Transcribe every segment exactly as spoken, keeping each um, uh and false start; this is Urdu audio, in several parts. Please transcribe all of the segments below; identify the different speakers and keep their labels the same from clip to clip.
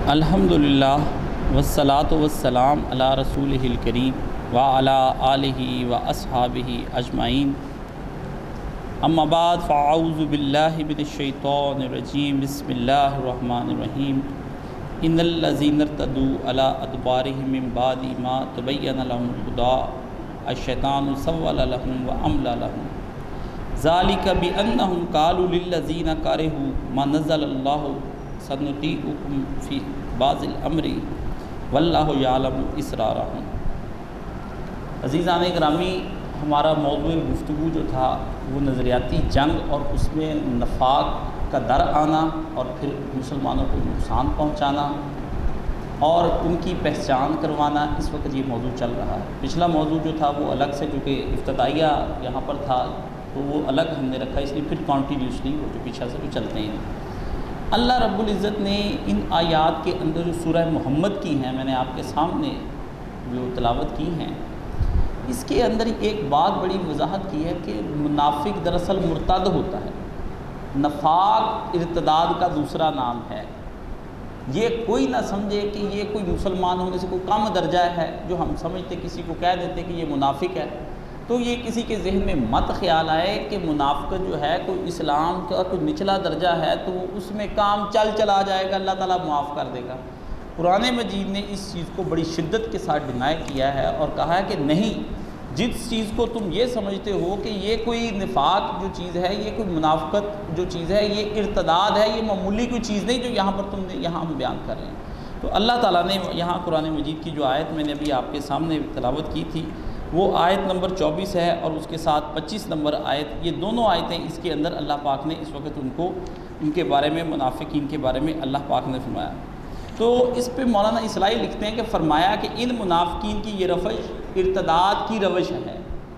Speaker 1: الحمدللہ والصلاۃ والسلام علی رسولہ الکریم وعلی آلہ واصحابہ اجمعین، اما بعد فاعوذ باللہ من الشیطان الرجیم، بسم اللہ الرحمن الرحیم۔ ان الذین ارتدوا علی ادبارہم من بعد ما تبین لهم الہدی الشیطان سول لهم واملی لهم ذالک بانہم قالوا للذین کرہوا ما نزل اللہ سنطیعکم فی بعض الامر واللہ یعلم اسرارہم۔ عزیزان گرامی، ہمارا موضوع گفتگو جو تھا وہ نظریاتی جنگ اور اس میں نفاق کا در آنا اور پھر مسلمانوں کو نقصان پہنچانا اور ان کی پہچان کروانا، اس وقت یہ موضوع چل رہا ہے۔ پچھلا موضوع جو تھا وہ الگ سے، چونکہ افتتاحیہ یہاں پر تھا تو وہ الگ ہم نے رکھا، اس لیے پھر کنٹینیوسلی وہ جو پیچھے سے بھی چلتے ہیں۔ اللہ رب العزت نے ان آیات کے اندر جو سورہ محمد کی ہیں، میں نے آپ کے سامنے جو تلاوت کی ہیں، اس کے اندر ایک بات بڑی وضاحت کی ہے کہ منافق دراصل مرتد ہوتا ہے۔ نفاق ارتداد کا دوسرا نام ہے۔ یہ کوئی نہ سمجھے کہ یہ کوئی مسلمان ہونے سے کوئی کم درجہ ہے، جو ہم سمجھتے کسی کو کہہ دیتے کہ یہ منافق ہے، تو یہ کسی کے ذہن میں مت خیال آئے کہ منافقت جو ہے کوئی اسلام کا کوئی نچلا درجہ ہے تو اس میں کام چل چلا جائے گا، اللہ تعالیٰ معاف کر دے گا۔ قرآن مجید نے اس چیز کو بڑی شدت کے ساتھ ڈینائی کیا ہے اور کہا ہے کہ نہیں، جس چیز کو تم یہ سمجھتے ہو کہ یہ کوئی نفاق جو چیز ہے، یہ کوئی منافقت جو چیز ہے، یہ ارتداد ہے، یہ معمولی کوئی چیز نہیں جو یہاں پر تم نے یہاں ہم بیان کر رہے ہیں۔ تو اللہ تعالیٰ نے یہاں قرآن مجید کی جو آیت میں نے ابھی آپ کے سامنے تلاوت کی تھی، وہ آیت نمبر چوبیس ہے اور اس کے ساتھ پچیس نمبر آیت، یہ دونوں آیتیں اس کے اندر اللہ پاک نے اس وقت ان کو ان کے بارے میں، منافقین کے بارے میں اللہ پاک نے فرمایا۔ تو اس پہ مولانا اصلاحی لکھتے ہیں کہ فرمایا کہ ان منافقین کی یہ روش ارتداد کی روش ہے،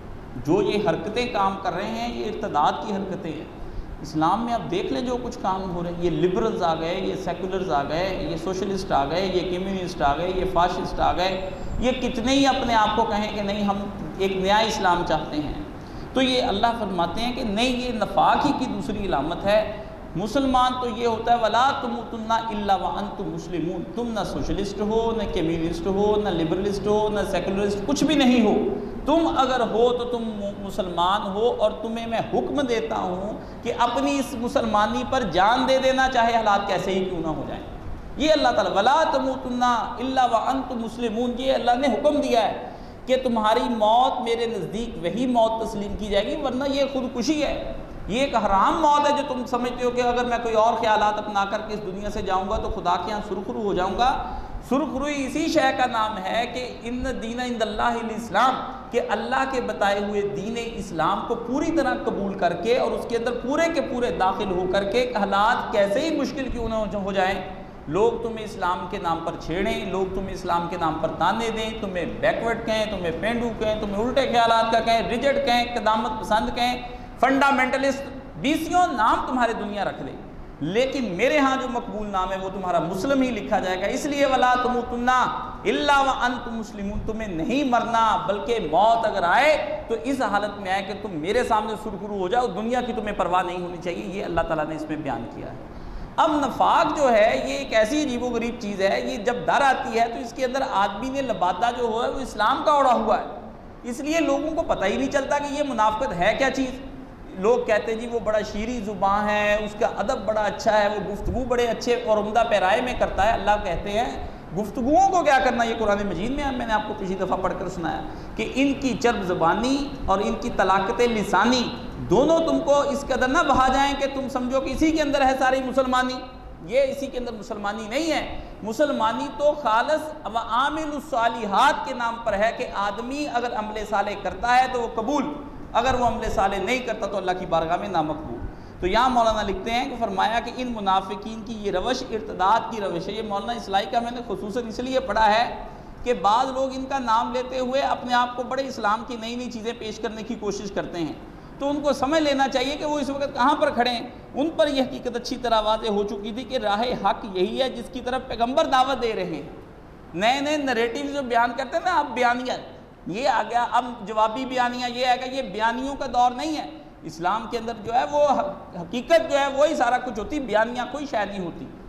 Speaker 1: جو یہ حرکتیں کام کر رہے ہیں یہ ارتداد کی حرکتیں ہیں۔ اسلام میں آپ دیکھ لیں جو کچھ کام ہو رہے ہیں، یہ لبرلز آ گئے، یہ سیکولرز آ گئے، یہ سوشلسٹ آ گئے، یہ کمیونسٹ آ گئے، یہ فاشسٹ آ گئے، یہ کتنے ہی اپنے آپ کو کہیں کہ نہیں ہم ایک نیا اسلام چاہتے ہیں، تو یہ اللہ فرماتے ہیں کہ نہیں، یہ نفاق ہی کی دوسری علامت ہے۔ مسلمان تو یہ ہوتا ہے وَلَا تُمُوتُنَّ إِلَّا وَأَنْتُمْ مُسْلِمُونَ، تم نہ سوشلسٹ ہو، نہ کمیونسٹ ہو، نہ لبرلسٹ ہو، نہ سیکولرسٹ، کچھ بھی نہیں ہو۔ تم اگر ہو تو تم مسلمان ہو، اور تمہیں میں حکم دیتا ہوں کہ اپنی اس مسلمانی پر جان دے دینا، چاہے حالات کیسے ہی کیوں نہ ہو جائیں۔ یہ اللہ تعالیٰ وَلَا تُمُوتُنَّ إِلَّا وَأَنْتُمْ مُسْلِمُونَ، یہ اللہ نے حکم دیا ہے کہ تمہاری موت میرے نزدیک وہی موت تسلیم کی جائے گی، ورنہ یہ خودکشی ہے، یہ ایک حرام موت ہے جو تم سمجھتے ہو کہ اگر میں کوئی اور خیالات اپنا کر کے اس دنیا سے جاؤں گا تو خدا کے یہاں سرخرو ہو جاؤں گا۔ سرخروئی اسی شے کا نام ہے کہ ان دین عند اللہ الاسلام، کہ اللہ کے بتائے ہوئے دین اسلام کو پوری طرح قبول کر کے اور اس کے اندر پورے کے پورے داخل ہو کر کے، حالات کیسے ہی مشکل کیوں نہ ہو جائیں، لوگ تمہیں اسلام کے نام پر چھیڑیں، لوگ تمہیں اسلام کے نام پر تانے دیں، تمہیں بیکورڈ کہیں، تمہیں پینڈو کہیں، تمہیں الٹے خیالات کا کہیں، ریجڈ کہیں، قدامت پسند کہیں، فنڈامنٹلسٹ، بیسیوں نام تمہارے دنیا رکھ لے، لیکن میرے ہاں جو مقبول نام ہے وہ تمہارا مسلم ہی لکھا جائے گا۔ اس لیے وَلَا تُمُوتُنَّ إِلَّا وَأَنْتُمْ مُسْلِمُونَ، تمہیں نہیں مرنا، بلکہ موت اگر آئے تو اس حالت میں آئے کہ تم میرے سامنے سرخرو ہو جاؤ، دنیا کی تمہیں پرواہ نہیں ہونی چاہیے۔ یہ اللہ تعالیٰ نے اس میں بیان کیا ہے۔ اب نفاق جو ہے یہ ایک ایسی عجیب و غریب چیز ہے، یہ جب در آتی ہے تو اس کے اندر آدمی نے لبادہ جو ہوا ہے وہ اسلام کا اوڑھا ہوا ہے، اس لیے لوگوں کو پتہ ہی نہیں چلتا کہ یہ منافقت ہے کیا چیز۔ لوگ کہتے ہیں جی وہ بڑا شیریں زبان ہے، اس کا ادب بڑا اچھا ہے، وہ گفتگو بڑے اچھے اور عمدہ پیرائے میں کرتا ہے۔ اللہ کہتے ہیں گفتگوؤں کو کیا کرنا، یہ قرآن مجید میں میں نے آپ کو پچھلی دفعہ پڑھ کر سنایا کہ ان کی چرب زبانی اور ان کی طلاقت لسانی دونوں تم کو اس قدر نہ بہا جائیں کہ تم سمجھو کہ اسی کے اندر ہے ساری مسلمانی۔ یہ اسی کے اندر مسلمانی نہیں ہے، مسلمانی تو خالص و عامل الصالحات کے نام پر ہے کہ آدمی اگر عمل صالح کرتا ہے تو وہ قبول، اگر وہ عمل صالح نہیں کرتا تو اللہ کی بارگاہ میں نامقبول۔ تو یہاں مولانا لکھتے ہیں کہ فرمایا کہ ان منافقین کی یہ روش ارتداد کی روش ہے۔ یہ مولانا اصلاحی کا میں نے خصوصاً اس لیے پڑھا ہے کہ بعض لوگ ان کا نام لیتے ہوئے اپنے آپ کو بڑے اسلام کی نئی نئی چیزیں پیش کرنے کی کوشش کرتے ہیں، تو ان کو سمجھ لینا چاہیے کہ وہ اس وقت کہاں پر کھڑے ہیں۔ ان پر یہ حقیقت اچھی طرح واضح ہو چکی تھی کہ راہ حق یہی ہے جس کی طرف پیغمبر دعوت دے رہے ہیں۔ نئے نئے نریٹیو جو بیان کرتے ہیں نا، اب بیانیہ یہ آ گیا، اب جوابی بیانیہ یہ آئے گا، یہ بیانیوں کا دور نہیں ہے۔ اسلام کے اندر جو ہے وہ حقیقت جو ہے وہی سارا کچھ ہوتی، بیانیہ کوئی شے نہیں ہوتی۔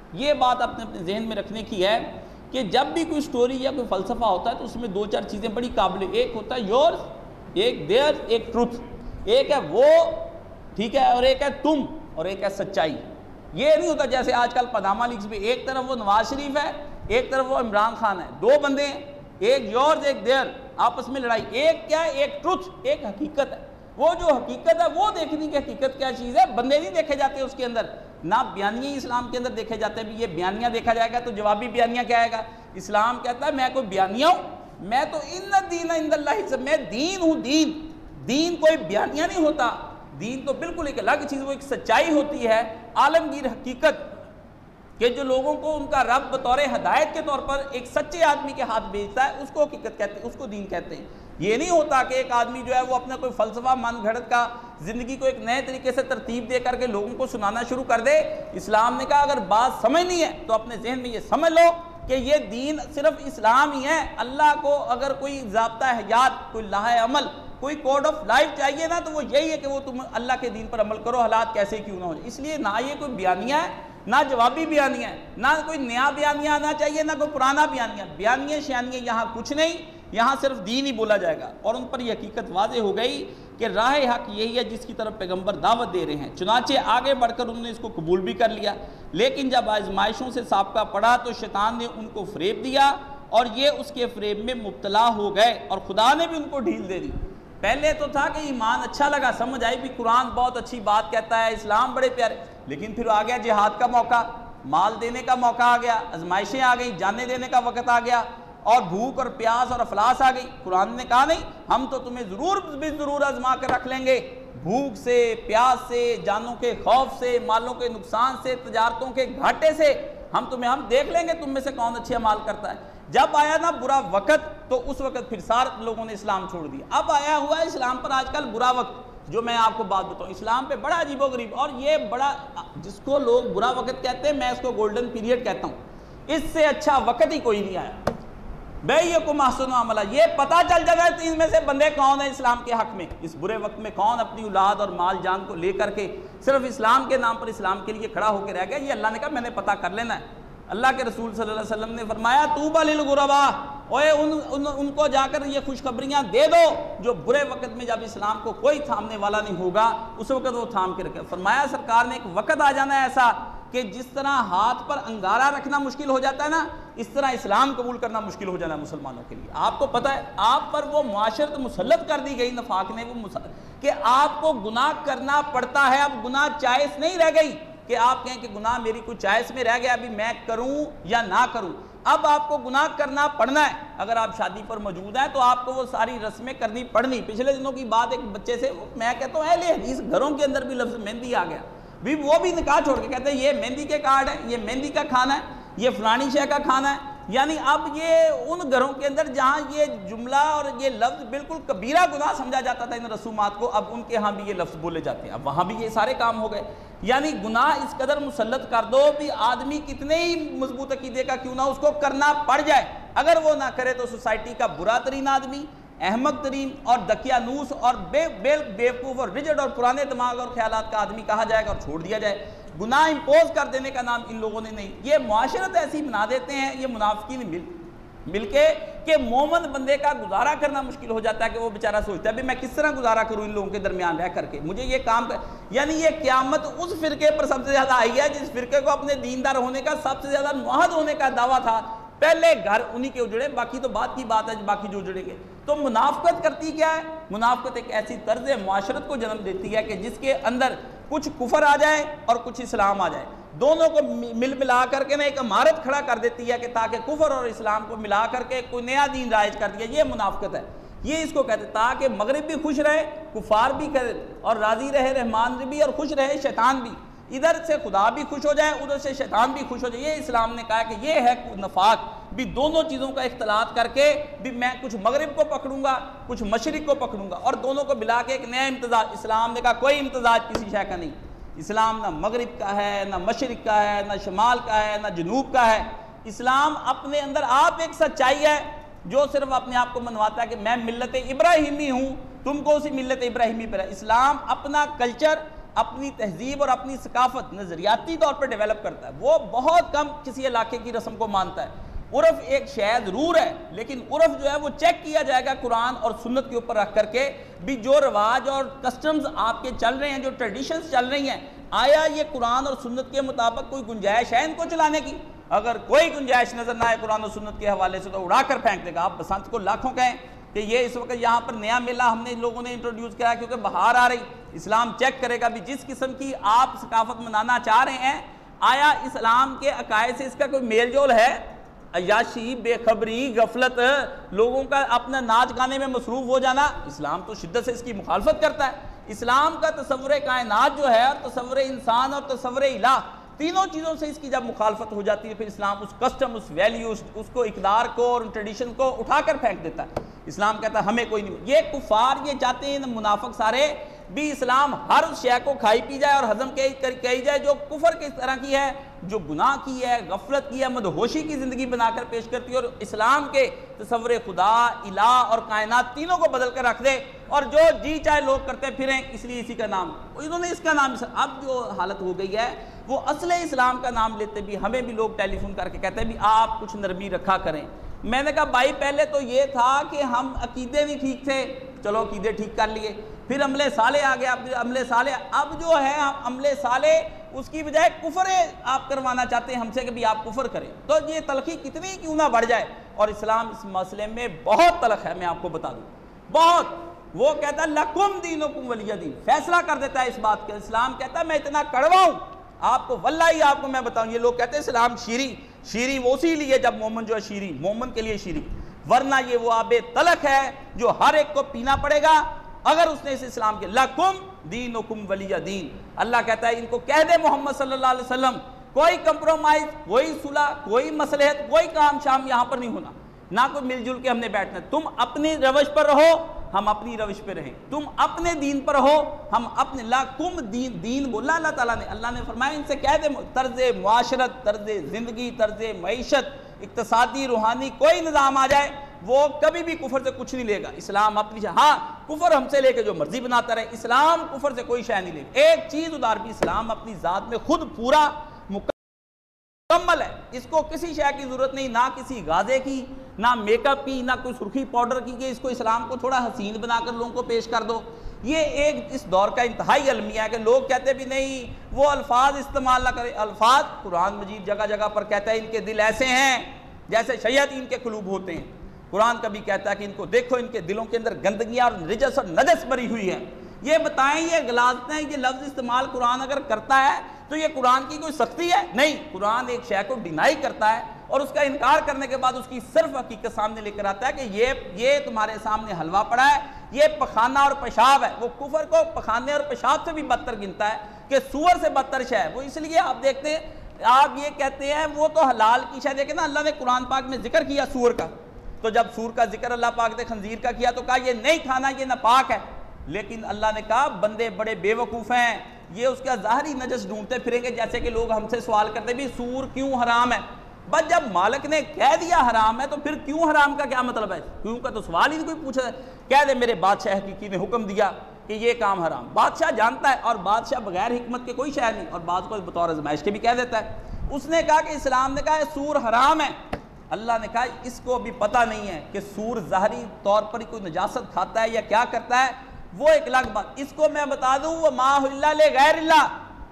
Speaker 1: یہ بات اپنے اپنے ذہن میں رکھنے کی ہے کہ جب بھی کوئی سٹوری یا کوئی فلسفہ ہوتا ہے تو اس میں دو چار چیزیں بڑی قابل، ایک ہوتا ہے یورز، ایک دیئر، ایک ٹروتھ، ایک ہے وہ، ٹھیک ہے، اور ایک ہے تم، اور ایک ہے سچائی۔ یہ نہیں ہوتا جیسے آج کل پاناما لیکس میں ایک طرف وہ نواز شریف ہے، ایک طرف وہ عمران خان ہے، دو بندے ہیں، ایک یورز ایک دیئر، آپس میں لڑائی۔ ایک کیا ہے؟ ایک ٹروتھ، ایک حقیقت ہے۔ وہ جو حقیقت ہے وہ دیکھنی کہ حقیقت کیا چیز ہے، بندے نہیں دیکھے جاتے اس کے اندر، نہ بیانیے اسلام کے اندر دیکھے جاتے ہیں۔ بھی یہ بیانیہ دیکھا جائے گا تو جوابی بیانیہ کیا آئے گا؟ اسلام کہتا ہے میں کوئی بیانیہ ہوں، میں تو ان الدین عند اللہ، میں دین ہوں۔ دین دین کوئی بیانیہ نہیں ہوتا، دین تو بالکل ایک الگ چیز، وہ ایک سچائی ہوتی ہے، عالمگیر حقیقت، کہ جو لوگوں کو ان کا رب بطور ہدایت کے طور پر ایک سچے آدمی کے ہاتھ بھیجتا ہے، اس کو حقیقت کہتے ہیں، اس کو دین کہتے ہیں۔ یہ نہیں ہوتا کہ ایک آدمی جو ہے وہ اپنا کوئی فلسفہ من گھڑت کا زندگی کو ایک نئے طریقے سے ترتیب دے کر کے لوگوں کو سنانا شروع کر دے۔ اسلام نے کہا اگر بات سمجھنی ہے تو اپنے ذہن میں یہ سمجھ لو کہ یہ دین صرف اسلام ہی ہے۔ اللہ کو اگر کوئی ضابطہ حیات، کوئی لاہ عمل، کوئی کوڈ آف لائف چاہیے نا تو وہ یہی ہے کہ وہ تم اللہ کے دین پر عمل کرو، حالات کیسے کیوں نہ ہو جائے۔ اس لیے نہ یہ کوئی بیانیہ ہے، نہ جوابی بیانیہ ہے، نہ کوئی نیا بیانیہ آنا چاہیے، نہ کوئی پرانا بیانیہ۔ بیانیہ شیانیہ یہاں کچھ نہیں، یہاں صرف دین ہی بولا جائے گا۔ اور ان پر یہ حقیقت واضح ہو گئی کہ راہ حق یہی ہے جس کی طرف پیغمبر دعوت دے رہے ہیں، چنانچہ آگے بڑھ کر انہوں نے اس کو قبول بھی کر لیا۔ لیکن جب آزمائشوں سے سابقہ پڑا تو شیطان نے ان کو فریب دیا اور یہ اس کے فریب میں مبتلا ہو گئے، اور خدا نے بھی ان کو ڈھیل دے دی۔ پہلے تو تھا کہ ایمان اچھا لگا، سمجھ آئی بھی قرآن بہت اچھی بات کہتا ہے، اسلام بڑے پیارے، لیکن پھر آ گیا جہاد کا موقع، مال دینے کا موقع آ گیا، آزمائشیں آ گئی، جانیں دینے کا وقت آ گیا، اور بھوک اور پیاس اور افلاس آ گئی۔ قرآن نے کہا نہیں ہم تو تمہیں ضرور بھی ضرور آزما کر رکھ لیں گے، بھوک سے، پیاس سے، جانوں کے خوف سے، مالوں کے نقصان سے، تجارتوں کے گھاٹے سے، ہم تمہیں ہم دیکھ لیں گے تم میں سے کون اچھے اعمال کرتا ہے۔ جب آیا نا برا وقت تو اس وقت پھر سارے لوگوں نے اسلام چھوڑ دیا۔ اب آیا ہوا ہے اسلام پر آج کل برا وقت، جو میں آپ کو بات بتاؤں، اسلام پہ بڑا عجیب و غریب، اور یہ بڑا جس کو لوگ برا وقت کہتے ہیں میں اس کو گولڈن پیریڈ کہتا ہوں، اس سے اچھا وقت ہی کوئی نہیں آیا۔ بَيَّكُمْ أَحْسَنُ عَمَلًا، یہ پتہ چل جائے گا ان میں سے بندے کون ہیں اسلام کے حق میں، اس برے وقت میں کون اپنی اولاد اور مال جان کو لے کر کے صرف اسلام کے نام پر اسلام کے لیے کھڑا ہو کے رہ گیا۔ یہ اللہ نے کہا میں نے پتہ کر لینا ہے۔ اللہ کے رسول صلی اللہ علیہ وسلم نے فرمایا طوبیٰ للغرباء، اوے ان, ان, ان کو جا کر یہ خوشخبریاں دے دو جو برے وقت میں جب اسلام کو کوئی تھامنے والا نہیں ہوگا اس وقت وہ تھام کے رکھے۔ فرمایا سرکار نے ایک وقت آ جانا ہے ایسا کہ جس طرح ہاتھ پر انگارہ رکھنا مشکل ہو جاتا ہے نا، اس طرح اسلام قبول کرنا مشکل ہو جانا ہے مسلمانوں کے لیے۔ آپ کو پتہ ہے آپ پر وہ معاشرت مسلط کر دی گئی نفاق نے، وہ کہ آپ کو گناہ کرنا پڑتا ہے۔ اب گناہ چائس نہیں رہ گئی کہ آپ کہیں کہ گناہ میری کوئی چائس میں رہ گیا ابھی میں کروں یا نہ کروں، اب آپ کو گناہ کرنا پڑنا ہے۔ اگر آپ شادی پر موجود ہیں تو آپ کو وہ ساری رسمیں کرنی پڑنی۔ پچھلے دنوں کی بات ایک بچے سے، میں کہتا ہوں اہل حدیث گھروں کے اندر بھی لفظ مہندی آ گیا، بھی وہ بھی نکاح چھوڑ کے کہتے ہیں یہ مہندی کے کارڈ ہے، یہ مہندی کا کھانا ہے، یہ فلانی شے کا کھانا ہے۔ یعنی اب یہ ان گھروں کے اندر جہاں یہ جملہ اور یہ لفظ بالکل کبیرہ گناہ سمجھا جاتا تھا ان رسومات کو، اب ان کے ہاں بھی یہ لفظ بولے جاتے ہیں، اب وہاں بھی یہ سارے کام ہو گئے۔ یعنی گناہ اس قدر مسلط کر دو بھی آدمی کتنے ہی مضبوط عقیدے کا کیوں نہ اس کو کرنا پڑ جائے، اگر وہ نہ کرے تو سوسائٹی کا برا ترین آدمی، احمق ترین اور دقیانوس اور بے بیوقوف اور رجڈ اور پرانے دماغ اور خیالات کا آدمی کہا جائے گا اور چھوڑ دیا جائے۔ گناہ امپوز کر دینے کا نام ان لوگوں نے نہیں، یہ معاشرت ایسی بنا دیتے ہیں یہ منافقین مل مل کے کہ مومن بندے کا گزارا کرنا مشکل ہو جاتا ہے کہ وہ بیچارہ سوچتا ہے بھی میں کس طرح گزارا کروں ان لوگوں کے درمیان رہ کر کے، مجھے یہ کام کر۔ یعنی یہ قیامت اس فرقے پر سب سے زیادہ آئی ہے جس فرقے کو اپنے دیندار ہونے کا، سب سے زیادہ موحد ہونے کا دعویٰ تھا۔ پہلے گھر انہی کے اجڑے، باقی تو بات کی بات ہے باقی جو اجڑیں گے۔ تو منافقت کرتی کیا ہے؟ منافقت ایک ایسی طرز معاشرت کو جنم دیتی ہے کہ جس کے اندر کچھ کفر آ جائے اور کچھ اسلام آ جائے، دونوں کو مل ملا کر کے نا ایک عمارت کھڑا کر دیتی ہے کہ تاکہ کفر اور اسلام کو ملا کر کے کوئی نیا دین رائج کر دیا۔ یہ منافقت ہے، یہ اس کو کہتے ہیں تاکہ مغرب بھی خوش رہے، کفار بھی کرے، اور راضی رہے رحمان بھی اور خوش رہے شیطان بھی، ادھر سے خدا بھی خوش ہو جائے ادھر سے شیطان بھی خوش ہو جائے۔ یہ اسلام نے کہا کہ یہ ہے نفاق، بھی دونوں چیزوں کا اختلاط کر کے بھی میں کچھ مغرب کو پکڑوں گا کچھ مشرق کو پکڑوں گا اور دونوں کو ملا کے ایک نیا امتزاج۔ اسلام نے کہا کوئی امتزاج کسی شے کا نہیں، اسلام نہ مغرب کا ہے نہ مشرق کا ہے نہ شمال کا ہے نہ جنوب کا ہے۔ اسلام اپنے اندر آپ ایک سچائی ہے جو صرف اپنے آپ کو منواتا ہے کہ میں ملت ابراہیمی ہوں، تم کو اسی ملت ابراہیمی پر ہے۔ اسلام اپنا کلچر، اپنی تہذیب اور اپنی ثقافت نظریاتی طور پر ڈیولپ کرتا ہے، وہ بہت کم کسی علاقے کی رسم کو مانتا ہے۔ عرف ایک شاید ضرور ہے، لیکن عرف جو ہے وہ چیک کیا جائے گا قرآن اور سنت کے اوپر رکھ کر کے بھی، جو رواج اور کسٹمز آپ کے چل رہے ہیں، جو ٹریڈیشنز چل رہی ہیں، آیا یہ قرآن اور سنت کے مطابق کوئی گنجائش ہے ان کو چلانے کی؟ اگر کوئی گنجائش نظر نہ آئے قرآن اور سنت کے حوالے سے تو اڑا کر پھینک دے گا۔ آپ بسنت کو لاکھوں کہیں کہ یہ اس وقت یہاں پر نیا میلہ ہم نے لوگوں نے انٹروڈیوس کیا کیونکہ بہار آ رہی، اسلام چیک کرے گا بھی جس قسم کی آپ ثقافت منانا چاہ رہے ہیں، آیا اسلام کے عقائد سے اس کا کوئی میل جول ہے؟ عیاشی، بے خبری، غفلت، لوگوں کا اپنا ناچ گانے میں مصروف ہو جانا، اسلام تو شدت سے اس کی مخالفت کرتا ہے۔ اسلام کا تصور کائنات جو ہے، اور تصور انسان اور تصور الہ، تینوں چیزوں سے اس کی جب مخالفت ہو جاتی ہے پھر اسلام اس کسٹم، اس ویلیو، اس کو اقدار کو اور ٹریڈیشن کو اٹھا کر پھینک دیتا ہے۔ اسلام کہتا ہے ہمیں کوئی نہیں۔ یہ کفار یہ چاہتے ہیں منافق سارے بھی اسلام ہر اس شے کو کھائی پی جائے اور ہضم کہی جائے جو کفر کس طرح کی ہے، جو گناہ کی ہے، غفلت کی ہے، مدہوشی کی زندگی بنا کر پیش کرتی ہے، اور اسلام کے تصور خدا، الہ اور کائنات تینوں کو بدل کر رکھ دے، اور جو جی چاہے لوگ کرتے پھریں، اس لیے اسی کا نام، انہوں نے اس کا نام۔ اب جو حالت ہو گئی ہے وہ اصل اسلام کا نام لیتے بھی ہمیں بھی لوگ ٹیلی فون کر کے کہتے ہیں بھی آپ کچھ نرمی رکھا کریں۔ میں نے کہا بھائی پہلے تو یہ تھا کہ ہم عقیدے نہیں ٹھیک تھے، چلو عقیدے ٹھیک کر لیے، پھر عمل صالح آ گیا، عمل صالح اب جو ہے عمل صالح اس کی بجائے کفر آپ کروانا چاہتے ہیں ہم سے کہ بھی آپ کفر کریں، تو یہ تلخی کتنی کیوں نہ بڑھ جائے۔ اور اسلام اس مسئلے میں بہت تلخ ہے، میں آپ کو بتا دوں بہت۔ وہ کہتا ہے لکم دینکم ولی دین، فیصلہ کر دیتا ہے اس بات کا۔ اسلام کہتا ہے میں اتنا کڑوا ہوں آپ کو، واللہ آپ کو میں بتاؤں، یہ لوگ کہتے ہیں اسلام شیریں، شیریں وہ اسی لیے جب مومن جو ہے شیریں، مومن کے لیے شیریں، ورنہ یہ وہ آب تلخ ہے جو ہر ایک کو پینا پڑے گا اگر اس نے اس اسلام کے۔ لکم دینکم ولی دین، اللہ کہتا ہے ان کو کہہ دے محمد صلی اللہ علیہ وسلم، کوئی کمپرومائز، کوئی صلح، کوئی مصلحت، کوئی کام شام یہاں پر نہیں ہونا، نہ کوئی مل جل کے ہم نے بیٹھنا، تم اپنی روش پر رہو، ہم اپنی روش پہ رہیں، تم اپنے دین پر ہو، ہم اپنے۔ لکم دین، دین بولا اللہ تعالیٰ نے، اللہ نے فرمایا ان سے کہہ دے طرز معاشرت، طرز زندگی، طرز معیشت، اقتصادی، روحانی کوئی نظام آ جائے وہ کبھی بھی کفر سے کچھ نہیں لے گا۔ اسلام اپنی، ہاں کفر ہم سے لے کے جو مرضی بناتا رہے، اسلام کفر سے کوئی شے نہیں لے گا۔ ایک چیز ادھار بھی، اسلام اپنی ذات میں خود پورا مکمل ہے، اس کو کسی شے کی ضرورت نہیں، نہ کسی غازے کی، نہ میک اپ کی، نہ کوئی سرخی پاؤڈر کی کہ اس کو اسلام کو تھوڑا حسین بنا کر لوگوں کو پیش کر دو۔ یہ ایک اس دور کا انتہائی المیہ ہے کہ لوگ کہتے بھی نہیں وہ الفاظ استعمال نہ کرے۔ الفاظ قرآن مجید جگہ جگہ پر کہتا ہے ان کے دل ایسے ہیں جیسے شیاطین کے قلوب ہوتے ہیں۔ قرآن کبھی کہتا ہے کہ ان کو دیکھو ان کے دلوں کے اندر گندگیاں اور رجس اور نجس بری ہوئی ہے۔ یہ بتائیں یہ غلاظتیں، یہ لفظ استعمال قرآن اگر کرتا ہے تو یہ قرآن کی کوئی سختی ہے؟ نہیں، قرآن ایک شے کو ڈینائی کرتا ہے اور اس کا انکار کرنے کے بعد اس کی صرف حقیقت سامنے لے کر آتا ہے کہ یہ یہ تمہارے سامنے حلوہ پڑا ہے، یہ پخانہ اور پیشاب ہے۔ وہ کفر کو پخانے اور پیشاب سے بھی بدتر گنتا ہے کہ سور سے بدتر شے ہے وہ۔ اس لیے آپ دیکھتے ہیں، آپ یہ کہتے ہیں وہ تو حلال کی شے، دیکھیں نا اللہ نے قرآن پاک میں ذکر کیا سور کا، تو جب سور کا ذکر اللہ پاک نے خنزیر کا کیا تو کہا یہ نہیں کھانا، یہ ناپاک ہے، لیکن اللہ نے کہا بندے بڑے بے وقوف ہیں، یہ اس کا ظاہری نجس ڈھونڈتے پھریں گے، جیسے کہ لوگ ہم سے سوال کرتے بھی سور کیوں حرام ہے۔ بس جب مالک نے کہہ دیا حرام ہے تو پھر کیوں حرام کا کیا مطلب ہے؟ کیوں کا تو سوال ہی نہیں کوئی پوچھا ہے۔ کہہ دے میرے بادشاہ حقیقی نے حکم دیا کہ یہ کام حرام، بادشاہ جانتا ہے، اور بادشاہ بغیر حکمت کے کوئی شے نہیں، اور بعض کو بطور آزمائش کے بھی کہہ دیتا ہے۔ اس نے کہا کہ اسلام نے کہا سور حرام ہے، اللہ نے کہا اس کو ابھی پتہ نہیں ہے کہ سور ظاہری طور پر کوئی نجاست کھاتا ہے یا کیا کرتا ہے، وہ ایک الگ بات۔ اس کو میں بتا دوں وہ ما احل لغیر اللہ،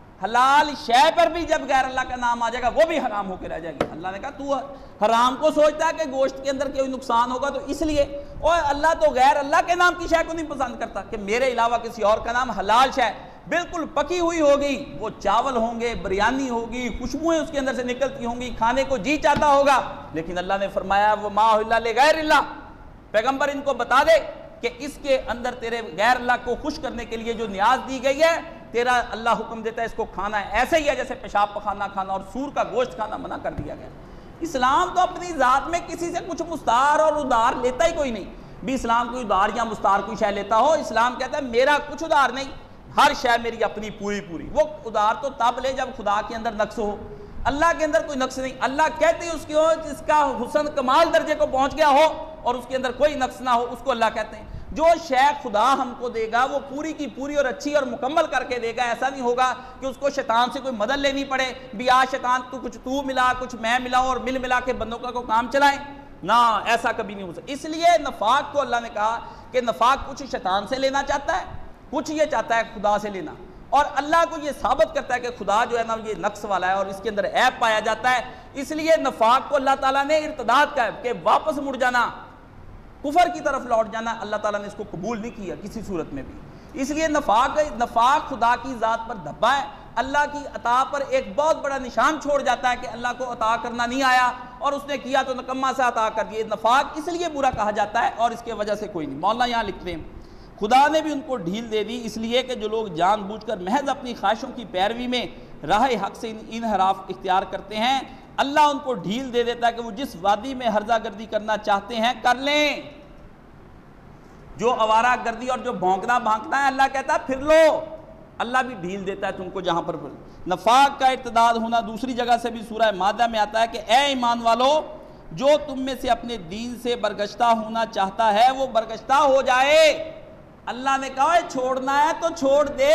Speaker 1: حلال شے پر بھی جب غیر اللہ کا نام آ جائے گا وہ بھی حرام ہو کے رہ جائے گی۔ اللہ نے کہا تو حرام کو سوچتا ہے کہ گوشت کے اندر کوئی نقصان ہوگا تو اس لیے، اور اللہ تو غیر اللہ کے نام کی شے کو نہیں پسند کرتا کہ میرے علاوہ کسی اور کا نام حلال شے بالکل پکی ہوئی ہوگی، وہ چاول ہوں گے، بریانی ہوگی، خوشبوئیں اس کے اندر سے نکلتی ہوں گی، کھانے کو جی چاہتا ہوگا، لیکن اللہ نے فرمایا وہ ما احل لغیر اللہ، پیغمبر ان کو بتا دے کہ اس کے اندر تیرے غیر اللہ کو خوش کرنے کے لیے جو نیاز دی گئی ہے، تیرا اللہ حکم دیتا ہے اس کو کھانا ہے، ایسے ہی ہے جیسے پیشاب پخانہ کھانا اور سور کا گوشت کھانا منع کر دیا گیا۔ اسلام تو اپنی ذات میں کسی سے کچھ مستعار اور ادھار لیتا ہی کوئی نہیں، بھی اسلام کوئی ادھار یا مستعار کوئی شے لیتا ہو، اسلام کہتا ہے میرا کچھ ادھار نہیں، ہر شے میری اپنی پوری پوری۔ وہ ادھار تو تب لے جب خدا کے اندر نقص ہو، اللہ کے اندر کوئی نقص نہیں، اللہ کہتے ہیں اس کی ہو جس کا حسن کمال درجے کو پہنچ گیا ہو اور اس کے اندر کوئی نقص نہ ہو، اس کو اللہ کہتے ہیں۔ جو شے خدا ہم کو دے گا وہ پوری کی پوری اور اچھی اور مکمل کر کے دے گا. ایسا نہیں ہوگا کہ اس کو شیطان سے کوئی مدد لینی پڑے بھی آج شیطان تو کچھ تو ملا کچھ میں ملا اور مل ملا کے بندوں کا کو کام چلائیں. نہ ایسا کبھی نہیں ہو سکتا. اس لیے نفاق کو اللہ نے کہا کہ نفاق کچھ شیطان سے لینا چاہتا ہے, کچھ یہ چاہتا ہے خدا سے لینا, اور اللہ کو یہ ثابت کرتا ہے کہ خدا جو ہے نا یہ نقص والا ہے اور اس کے اندر عیب پایا جاتا ہے. اس لیے نفاق کو اللہ تعالیٰ نے ارتداد کا ہے کہ واپس مڑ جانا, کفر کی طرف لوٹ جانا, اللہ تعالیٰ نے اس کو قبول نہیں کیا کسی صورت میں بھی. اس لیے نفاق نفاق خدا کی ذات پر دھبا ہے, اللہ کی عطا پر ایک بہت بڑا نشان چھوڑ جاتا ہے کہ اللہ کو عطا کرنا نہیں آیا اور اس نے کیا تو نکما سے عطا کر دیا. نفاق اس لیے برا کہا جاتا ہے اور اس کے وجہ سے کوئی نہیں. مولانا یہاں لکھتے ہیں خدا نے بھی ان کو ڈھیل دے دی اس لیے کہ جو لوگ جان بوجھ کر محض اپنی خواہشوں کی پیروی میں راہ حق سے انحراف اختیار کرتے ہیں, اللہ ان کو ڈھیل دے دیتا ہے کہ وہ جس وادی میں ہرزہ گردی کرنا چاہتے ہیں کر لیں. جو آوارہ گردی اور جو بھونکنا بھانکنا ہے اللہ کہتا ہے پھر لو, اللہ بھی ڈھیل دیتا ہے تم کو جہاں پر. نفاق کا ارتداد ہونا دوسری جگہ سے بھی سورہ مائدہ میں آتا ہے کہ اے ایمان والو جو تم میں سے اپنے دین سے برگشتہ ہونا چاہتا ہے وہ برگشتہ ہو جائے. اللہ نے کہا چھوڑنا ہے تو چھوڑ دے,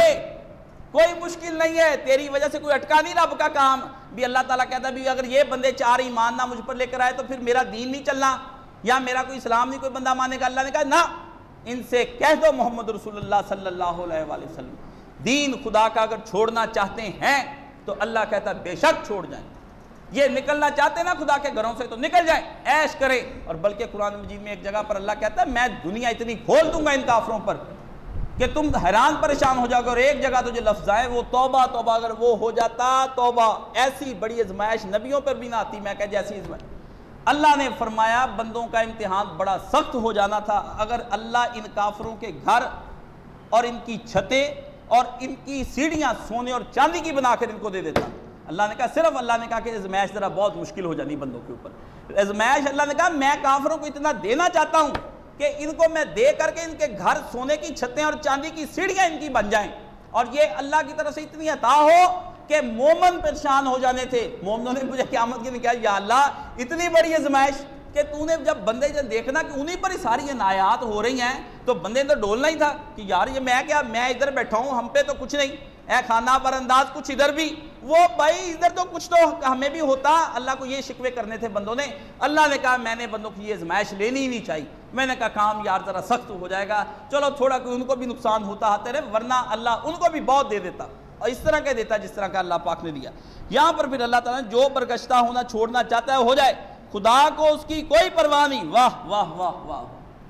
Speaker 1: کوئی مشکل نہیں ہے, تیری وجہ سے کوئی اٹکا نہیں رب کا کام بھی. اللہ تعالیٰ کہتا ہے بھی اگر یہ بندے چار ایمان نہ مجھ پر لے کر آئے تو پھر میرا دین نہیں چلنا یا میرا کوئی اسلام نہیں کوئی بندہ مانے گا. اللہ نے کہا نہ, ان سے کہہ دو محمد رسول اللہ صلی اللہ علیہ وآلہ وسلم دین خدا کا اگر چھوڑنا چاہتے ہیں تو اللہ کہتا ہے بے شک چھوڑ جائیں. یہ نکلنا چاہتے ہیں نا خدا کے گھروں سے تو نکل جائیں, عیش کریں. اور بلکہ قرآن مجید میں ایک جگہ پر اللہ کہتا ہے میں دنیا اتنی کھول دوں گا ان کافروں پر کہ تم حیران پریشان ہو جاؤ گے. اور ایک جگہ تو جو لفظ آئے وہ توبہ توبہ, اگر وہ ہو جاتا توبہ, ایسی بڑی ازمائش نبیوں پر بھی نہ آتی. میں کہ جیسی ازمائش اللہ نے فرمایا بندوں کا امتحان بڑا سخت ہو جانا تھا اگر اللہ ان کافروں کے گھر اور ان کی چھتیں اور ان کی سیڑھیاں سونے اور چاندی کی بنا کر ان کو دے دیتا. اللہ نے کہا صرف اللہ نے کہا کہ ازمائش ذرا بہت مشکل ہو جانی بندوں کے اوپر. ازمائش اللہ نے کہا میں کافروں کو اتنا دینا چاہتا ہوں کہ ان کو میں دے کر کے ان کے گھر سونے کی چھتیں اور چاندی کی سیڑھیاں ان کی بن جائیں, اور یہ اللہ کی طرف سے اتنی عطا ہو کہ مومن پریشان ہو جانے تھے. مومنوں نے مجھے قیامت کے دن کہا یا اللہ اتنی بڑی ازمائش کہ تو نے جب بندے جب دیکھنا کہ انہی پر ہی ساری یہ نایات ہو رہی ہیں تو بندے تو ڈولنا ہی تھا کہ یار یہ میں کیا, میں ادھر بیٹھا ہوں ہم پہ تو کچھ نہیں, اے خانہ پر انداز کچھ ادھر بھی, وہ بھائی ادھر تو کچھ تو ہمیں بھی ہوتا. اللہ کو یہ شکوے کرنے تھے بندوں نے. اللہ نے کہا میں نے بندوں کی یہ ازمائش لینی ہی نہیں چاہیے. میں نے کہا کام یار ذرا سخت ہو جائے گا, چلو تھوڑا کہ ان کو بھی نقصان ہوتا آتے رہے, ورنہ اللہ ان کو بھی بہت دے دیتا اور اس طرح کا دیتا جس طرح کا اللہ پاک نے دیا. یہاں پر پھر اللہ تعالیٰ نے جو برگشتہ ہونا چھوڑنا چاہتا ہے ہو جائے, خدا کو اس کی کوئی پرواہ نہیں. واہ واہ واہ واہ,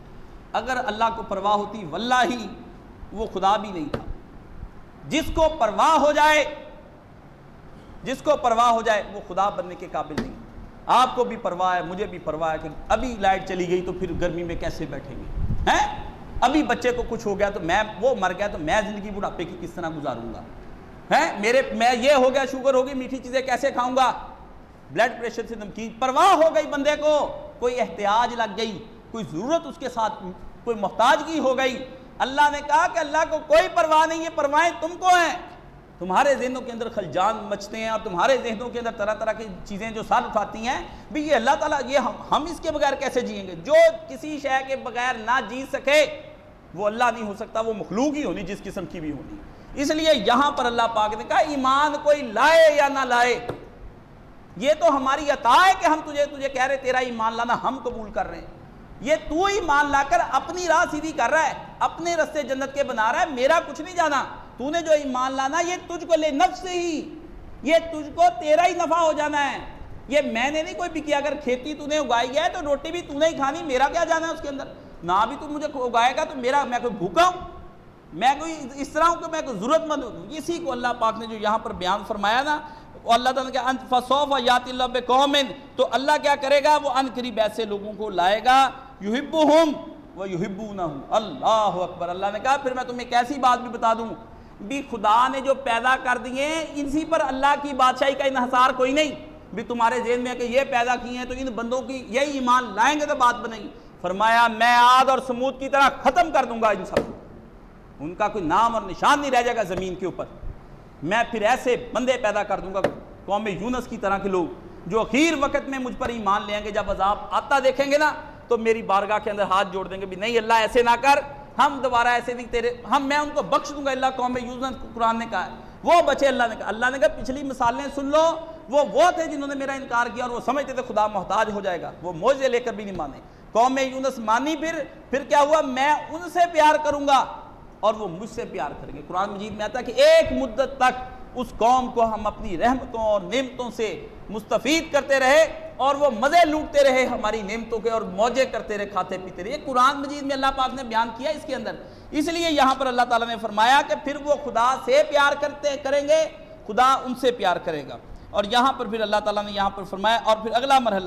Speaker 1: اگر اللہ کو پرواہ ہوتی واللہ وہ خدا بھی نہیں تھا. جس کو پرواہ ہو جائے جس کو پرواہ ہو جائے وہ خدا بننے کے قابل نہیں. آپ کو بھی پرواہ ہے, مجھے بھی پرواہ ہے کہ ابھی لائٹ چلی گئی تو پھر گرمی میں کیسے بیٹھیں گے ہیں, ابھی بچے کو کچھ ہو گیا تو میں وہ مر گیا تو میں زندگی بڑھاپے کی کس طرح گزاروں گا ہیں, میرے میں یہ ہو گیا شوگر ہوگی میٹھی چیزیں کیسے کھاؤں گا, بلڈ پریشر سے نمکین. پرواہ ہو گئی بندے کو, کوئی احتیاج لگ گئی, کوئی ضرورت اس کے ساتھ, کوئی محتاجگی ہو گئی. اللہ نے کہا کہ اللہ کو کوئی پرواہ نہیں, یہ پرواہیں تم کو ہیں. تمہارے ذہنوں کے اندر خلجان مچتے ہیں اور تمہارے ذہنوں کے اندر طرح طرح کی چیزیں جو سر اٹھاتی ہیں بھی یہ اللہ تعالیٰ یہ ہم ہم اس کے بغیر کیسے جئیں گے. جو کسی شے کے بغیر نہ جی سکے وہ اللہ نہیں ہو سکتا, وہ مخلوق ہی ہونی جس قسم کی بھی ہونی. اس لیے یہاں پر اللہ پاک نے کہا ایمان کوئی لائے یا نہ لائے یہ تو ہماری عطا ہے کہ ہم تجھے تجھے کہہ رہے تیرا ایمان لانا ہم قبول کر رہے ہیں. یہ تو ایمان لا کر اپنی راہ سیدھی کر رہا ہے, اپنے رستے جنت کے بنا رہا ہے, میرا کچھ نہیں جانا. تو نے جو ایمان لانا یہ تجھ کو لے نفس سے ہی, یہ تجھ کو تیرا ہی نفع ہو جانا ہے. یہ میں نے نہیں کوئی بھی کیا, اگر کھیتی تو نے اگائی ہے تو روٹی بھی تو نے ہی کھانی, میرا کیا جانا ہے اس کے اندر. نہ بھی تو مجھے اگائے گا تو میرا میں کوئی بھوکا ہوں, میں کوئی اس طرح ہوں کہ میں کوئی ضرورت مند ہوں. اسی کو اللہ پاک نے جو یہاں پر بیان فرمایا نا, اللہ تعالیٰ نے کہا انت فسوف یات اللہ بقوم, تو اللہ کیا کرے گا, وہ ان قریب ایسے لوگوں کو لائے گا یحبہم و یحبونہ. اللہ اکبر. اللہ نے کہا پھر میں تمہیں ایک ایسی بات بھی بتا دوں بھی خدا نے جو پیدا کر دیے اسی پر اللہ کی بادشاہی کا انحصار کوئی نہیں بھی تمہارے ذہن میں کہ یہ پیدا کیے ہیں تو ان بندوں کی یہی ایمان لائیں گے تو بات بنے گی. فرمایا میں عاد اور سمود کی طرح ختم کر دوں گا ان سب کو, ان کا کوئی نام اور نشان نہیں رہ جائے گا زمین کے اوپر. میں پھر ایسے بندے پیدا کر دوں گا قوم یونس کی طرح کے لوگ جو اخیر وقت میں مجھ پر ایمان لیں گے, جب عذاب آتا دیکھیں گے نا تو میری بارگاہ کے اندر ہاتھ جوڑ دیں گے بھی نہیں اللہ ایسے نہ کر، ہم دوبارہ ایسے نہیں تیرے ہم میں ان کو بخش دوں گا، اللہ قوم یوزن قرآن نے کہا ہے وہ بچے، اللہ نے کہا اللہ نے کہا پچھلی مثالیں سن لو، وہ وہ تھے جنہوں نے میرا انکار کیا اور وہ سمجھتے تھے خدا محتاج ہو جائے گا، وہ معجزے لے کر بھی نہیں مانے۔ قوم یونس مانی، پھر پھر کیا ہوا، میں ان سے پیار کروں گا اور وہ مجھ سے پیار کریں گے۔ قرآن مجید میں آتا ہے کہ ایک مدت تک اس قوم کو ہم اپنی رحمتوں اور نعمتوں سے مستفید کرتے رہے اور وہ مزے لوٹتے رہے ہماری نعمتوں کے اور موجے کرتے رہے، کھاتے پیتے رہے۔ یہ قرآن مجید میں اللہ پاک نے بیان کیا اس کے اندر، اس لیے یہاں پر اللہ تعالیٰ نے فرمایا کہ پھر وہ خدا سے پیار کرتے کریں گے، خدا ان سے پیار کرے گا۔ اور یہاں پر پھر اللہ تعالیٰ نے یہاں پر فرمایا، اور پھر اگلا مرحلہ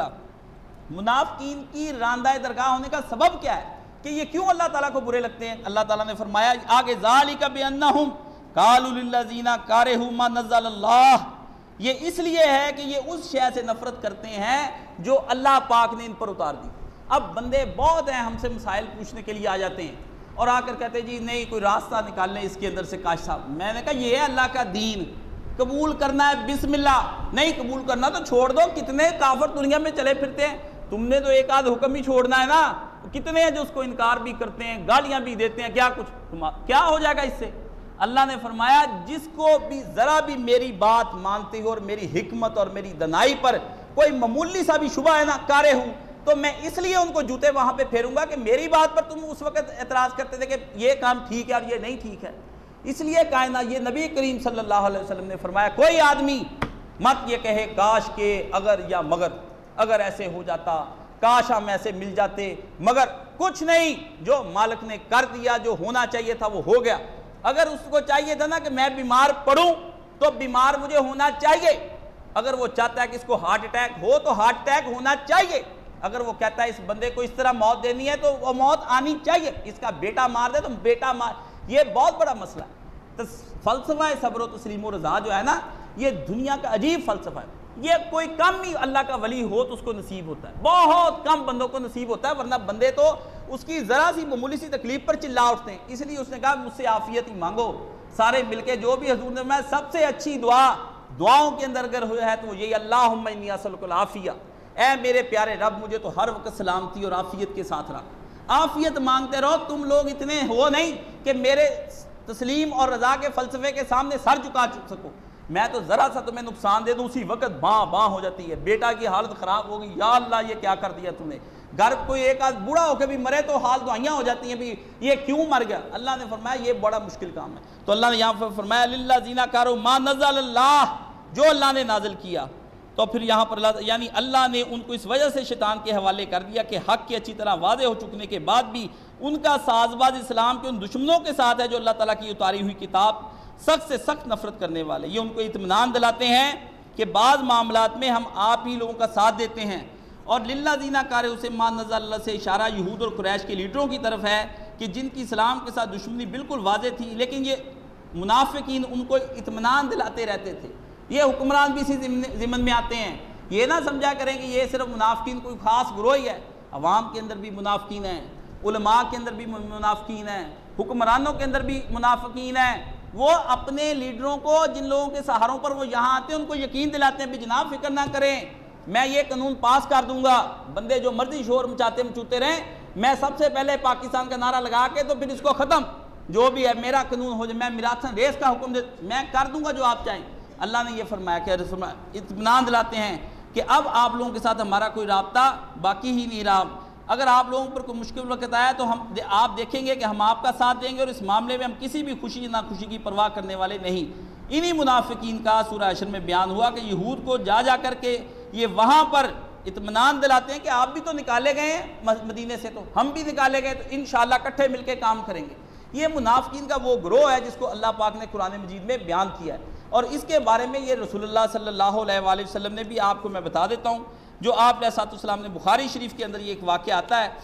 Speaker 1: منافقین کی راندہ درگاہ ہونے کا سبب کیا ہے کہ یہ کیوں اللہ تعالیٰ کو برے لگتے ہیں؟ اللہ تعالیٰ نے فرمایا آگے ذالک بانہم قالوا للذین کارہوا ما نزل اللہ، یہ اس لیے ہے کہ یہ اس شے سے نفرت کرتے ہیں جو اللہ پاک نے ان پر اتار دی۔ اب بندے بہت ہیں ہم سے مسائل پوچھنے کے لیے آ جاتے ہیں اور آ کر کہتے ہیں جی نہیں کوئی راستہ نکال لیں اس کے اندر سے کاش صاحب۔ میں نے کہا یہ ہے اللہ کا دین، قبول کرنا ہے بسم اللہ، نہیں قبول کرنا تو چھوڑ دو۔ کتنے کافر دنیا میں چلے پھرتے ہیں، تم نے تو ایک آدھ حکم ہی چھوڑنا ہے نا، کتنے ہیں جو اس کو انکار بھی کرتے ہیں، گالیاں بھی دیتے ہیں، کیا کچھ کیا ہو جائے گا اس سے؟ اللہ نے فرمایا جس کو بھی ذرا بھی میری بات مانتے ہو اور میری حکمت اور میری دنائی پر کوئی معمولی سا بھی شبہ ہے نا کارے ہوں، تو میں اس لیے ان کو جوتے وہاں پہ پھیروں گا کہ میری بات پر تم اس وقت اعتراض کرتے تھے کہ یہ کام ٹھیک ہے اور یہ نہیں ٹھیک ہے۔ اس لیے کائنات یہ نبی کریم صلی اللہ علیہ وسلم نے فرمایا کوئی آدمی مت یہ کہے کاش کہ اگر یا مگر، اگر ایسے ہو جاتا، کاش ہم ایسے مل جاتے، مگر کچھ نہیں، جو مالک نے کر دیا، جو ہونا چاہیے تھا وہ ہو گیا۔ اگر اس کو چاہیے تھا نا کہ میں بیمار پڑوں تو بیمار مجھے ہونا چاہیے، اگر وہ چاہتا ہے کہ اس کو ہارٹ اٹیک ہو تو ہارٹ اٹیک ہونا چاہیے، اگر وہ کہتا ہے اس بندے کو اس طرح موت دینی ہے تو وہ موت آنی چاہیے، اس کا بیٹا مار دے تو بیٹا مار۔ یہ بہت بڑا مسئلہ ہے۔ فلسفہ صبر و تسلیم و رضا جو ہے نا یہ دنیا کا عجیب فلسفہ ہے، یہ کوئی کم ہی اللہ کا ولی ہو تو اس کو نصیب ہوتا ہے، بہت کم بندوں کو نصیب ہوتا ہے، ورنہ بندے تو اس کی ذرا سی معمولی سی تکلیف پر چلا اٹھتے ہیں۔ اس لیے اس نے کہا مجھ سے عافیت ہی مانگو، سارے مل کے جو بھی حضور نے میں سب سے اچھی دعا دعاؤں کے اندر اگر ہوئے ہے تو وہ یہی اللہم انی اسألک العافیہ، اے میرے پیارے رب مجھے تو ہر وقت سلامتی اور عافیت کے ساتھ رکھ۔ عافیت مانگتے رہو، تم لوگ اتنے ہو نہیں کہ میرے تسلیم اور رضا کے فلسفے کے سامنے سر جھکا سکو، میں تو ذرا سا تمہیں نقصان دے دوں اسی وقت باں باں ہو جاتی ہے، بیٹا کی حالت خراب ہوگی، یا اللہ یہ کیا کر دیا تم نے، گھر کوئی ایک آدھ بوڑھا ہو کے بھی مرے تو حال دعائیاں ہو جاتی ہیں بھی یہ کیوں مر گیا۔ اللہ نے فرمایا یہ بڑا مشکل کام ہے، تو اللہ نے یہاں پر فرمایا للذین کارہوا ما نزل اللہ، جو اللہ نے نازل کیا، تو پھر یہاں پر اللہ یعنی اللہ نے ان کو اس وجہ سے شیطان کے حوالے کر دیا کہ حق کی اچھی طرح واضح ہو چکنے کے بعد بھی ان کا ساز باز اسلام کے ان دشمنوں کے ساتھ ہے جو اللہ تعالیٰ کی اتاری ہوئی کتاب سخت سے سخت نفرت کرنے والے۔ یہ ان کو اطمینان دلاتے ہیں کہ بعض معاملات میں ہم آپ ہی لوگوں کا ساتھ دیتے ہیں، اور للذین کارہوا سے ما نزل اللہ سے اشارہ یہود اور قریش کے لیڈروں کی طرف ہے کہ جن کی اسلام کے ساتھ دشمنی بالکل واضح تھی، لیکن یہ منافقین ان کو اطمینان دلاتے رہتے تھے۔ یہ حکمران بھی اسی ضمن میں آتے ہیں، یہ نہ سمجھا کریں کہ یہ صرف منافقین کوئی خاص گروہ ہی ہے، عوام کے اندر بھی منافقین ہیں، علماء کے اندر بھی منافقین ہیں، حکمرانوں کے اندر بھی منافقین ہیں۔ وہ اپنے لیڈروں کو جن لوگوں کے سہاروں پر وہ یہاں آتے ہیں ان کو یقین دلاتے ہیں بھی جناب فکر نہ کریں، میں یہ قانون پاس کر دوں گا، بندے جو مرضی شور مچاتے مچوتے رہیں، میں سب سے پہلے پاکستان کا نعرہ لگا کے تو پھر اس کو ختم، جو بھی ہے میرا قانون ہو جائے، میں میراثن ریس کا حکم دے میں کر دوں گا جو آپ چاہیں۔ اللہ نے یہ فرمایا کہ اطمینان دلاتے ہیں کہ اب آپ لوگوں کے ساتھ ہمارا کوئی رابطہ باقی ہی نہیں رہا، اگر آپ لوگوں پر کوئی مشکل وقت آیا تو ہم آپ دیکھیں گے کہ ہم آپ کا ساتھ دیں گے، اور اس معاملے میں ہم کسی بھی خوشی نہ خوشی کی پرواہ کرنے والے نہیں۔ انہی منافقین کا سورہ حشر میں بیان ہوا کہ یہود کو جا جا کر کے یہ وہاں پر اطمینان دلاتے ہیں کہ آپ بھی تو نکالے گئے ہیں مدینے سے، تو ہم بھی نکالے گئے، تو انشاءاللہ کٹھے مل کے کام کریں گے۔ یہ منافقین کا وہ گروہ ہے جس کو اللہ پاک نے قرآن مجید میں بیان کیا ہے، اور اس کے بارے میں یہ رسول اللہ صلی اللہ علیہ وآلہ وسلم نے بھی آپ کو میں بتا دیتا ہوں، جو آپ علیہ السلام نے بخاری شریف کے اندر یہ ایک واقعہ آتا ہے۔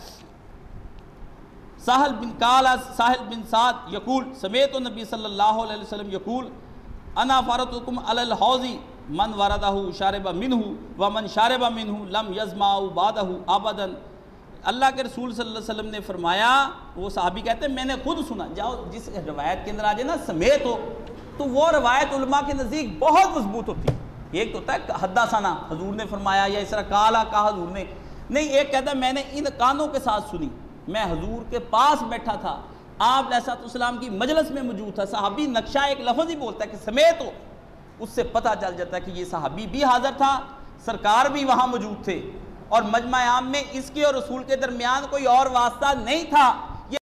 Speaker 1: سہل بن کالا سہل بن سعد یقول سمیت النبی صلی اللہ علیہ وسلم یقول انا فارتکم علی الحوض من وردہ شارب منہ ومن شارب منہ لم یظمأ بعدہ ابدا۔ اللہ کے رسول صلی اللہ علیہ وسلم نے فرمایا، وہ صحابی کہتے ہیں میں نے خود سنا، جاؤ جس روایت کے اندر آ جائے نا سمیت ہو تو وہ روایت علماء کے نزدیک بہت مضبوط ہوتی ہے۔ ایک تو ہوتا ہے حدثنا حضور نے فرمایا یا اس طرح کالا کہا حضور نے، نہیں، ایک کہتا ہے میں نے ان کانوں کے ساتھ سنی، میں حضور کے پاس بیٹھا تھا، آپ علیہ السلام کی مجلس میں موجود تھا، صحابی نقشہ ایک لفظ ہی بولتا ہے کہ سمیت ہو، اس سے پتہ چل جاتا ہے کہ یہ صحابی بھی حاضر تھا، سرکار بھی وہاں موجود تھے، اور مجمع عام میں اس کے اور رسول کے درمیان کوئی اور واسطہ نہیں تھا،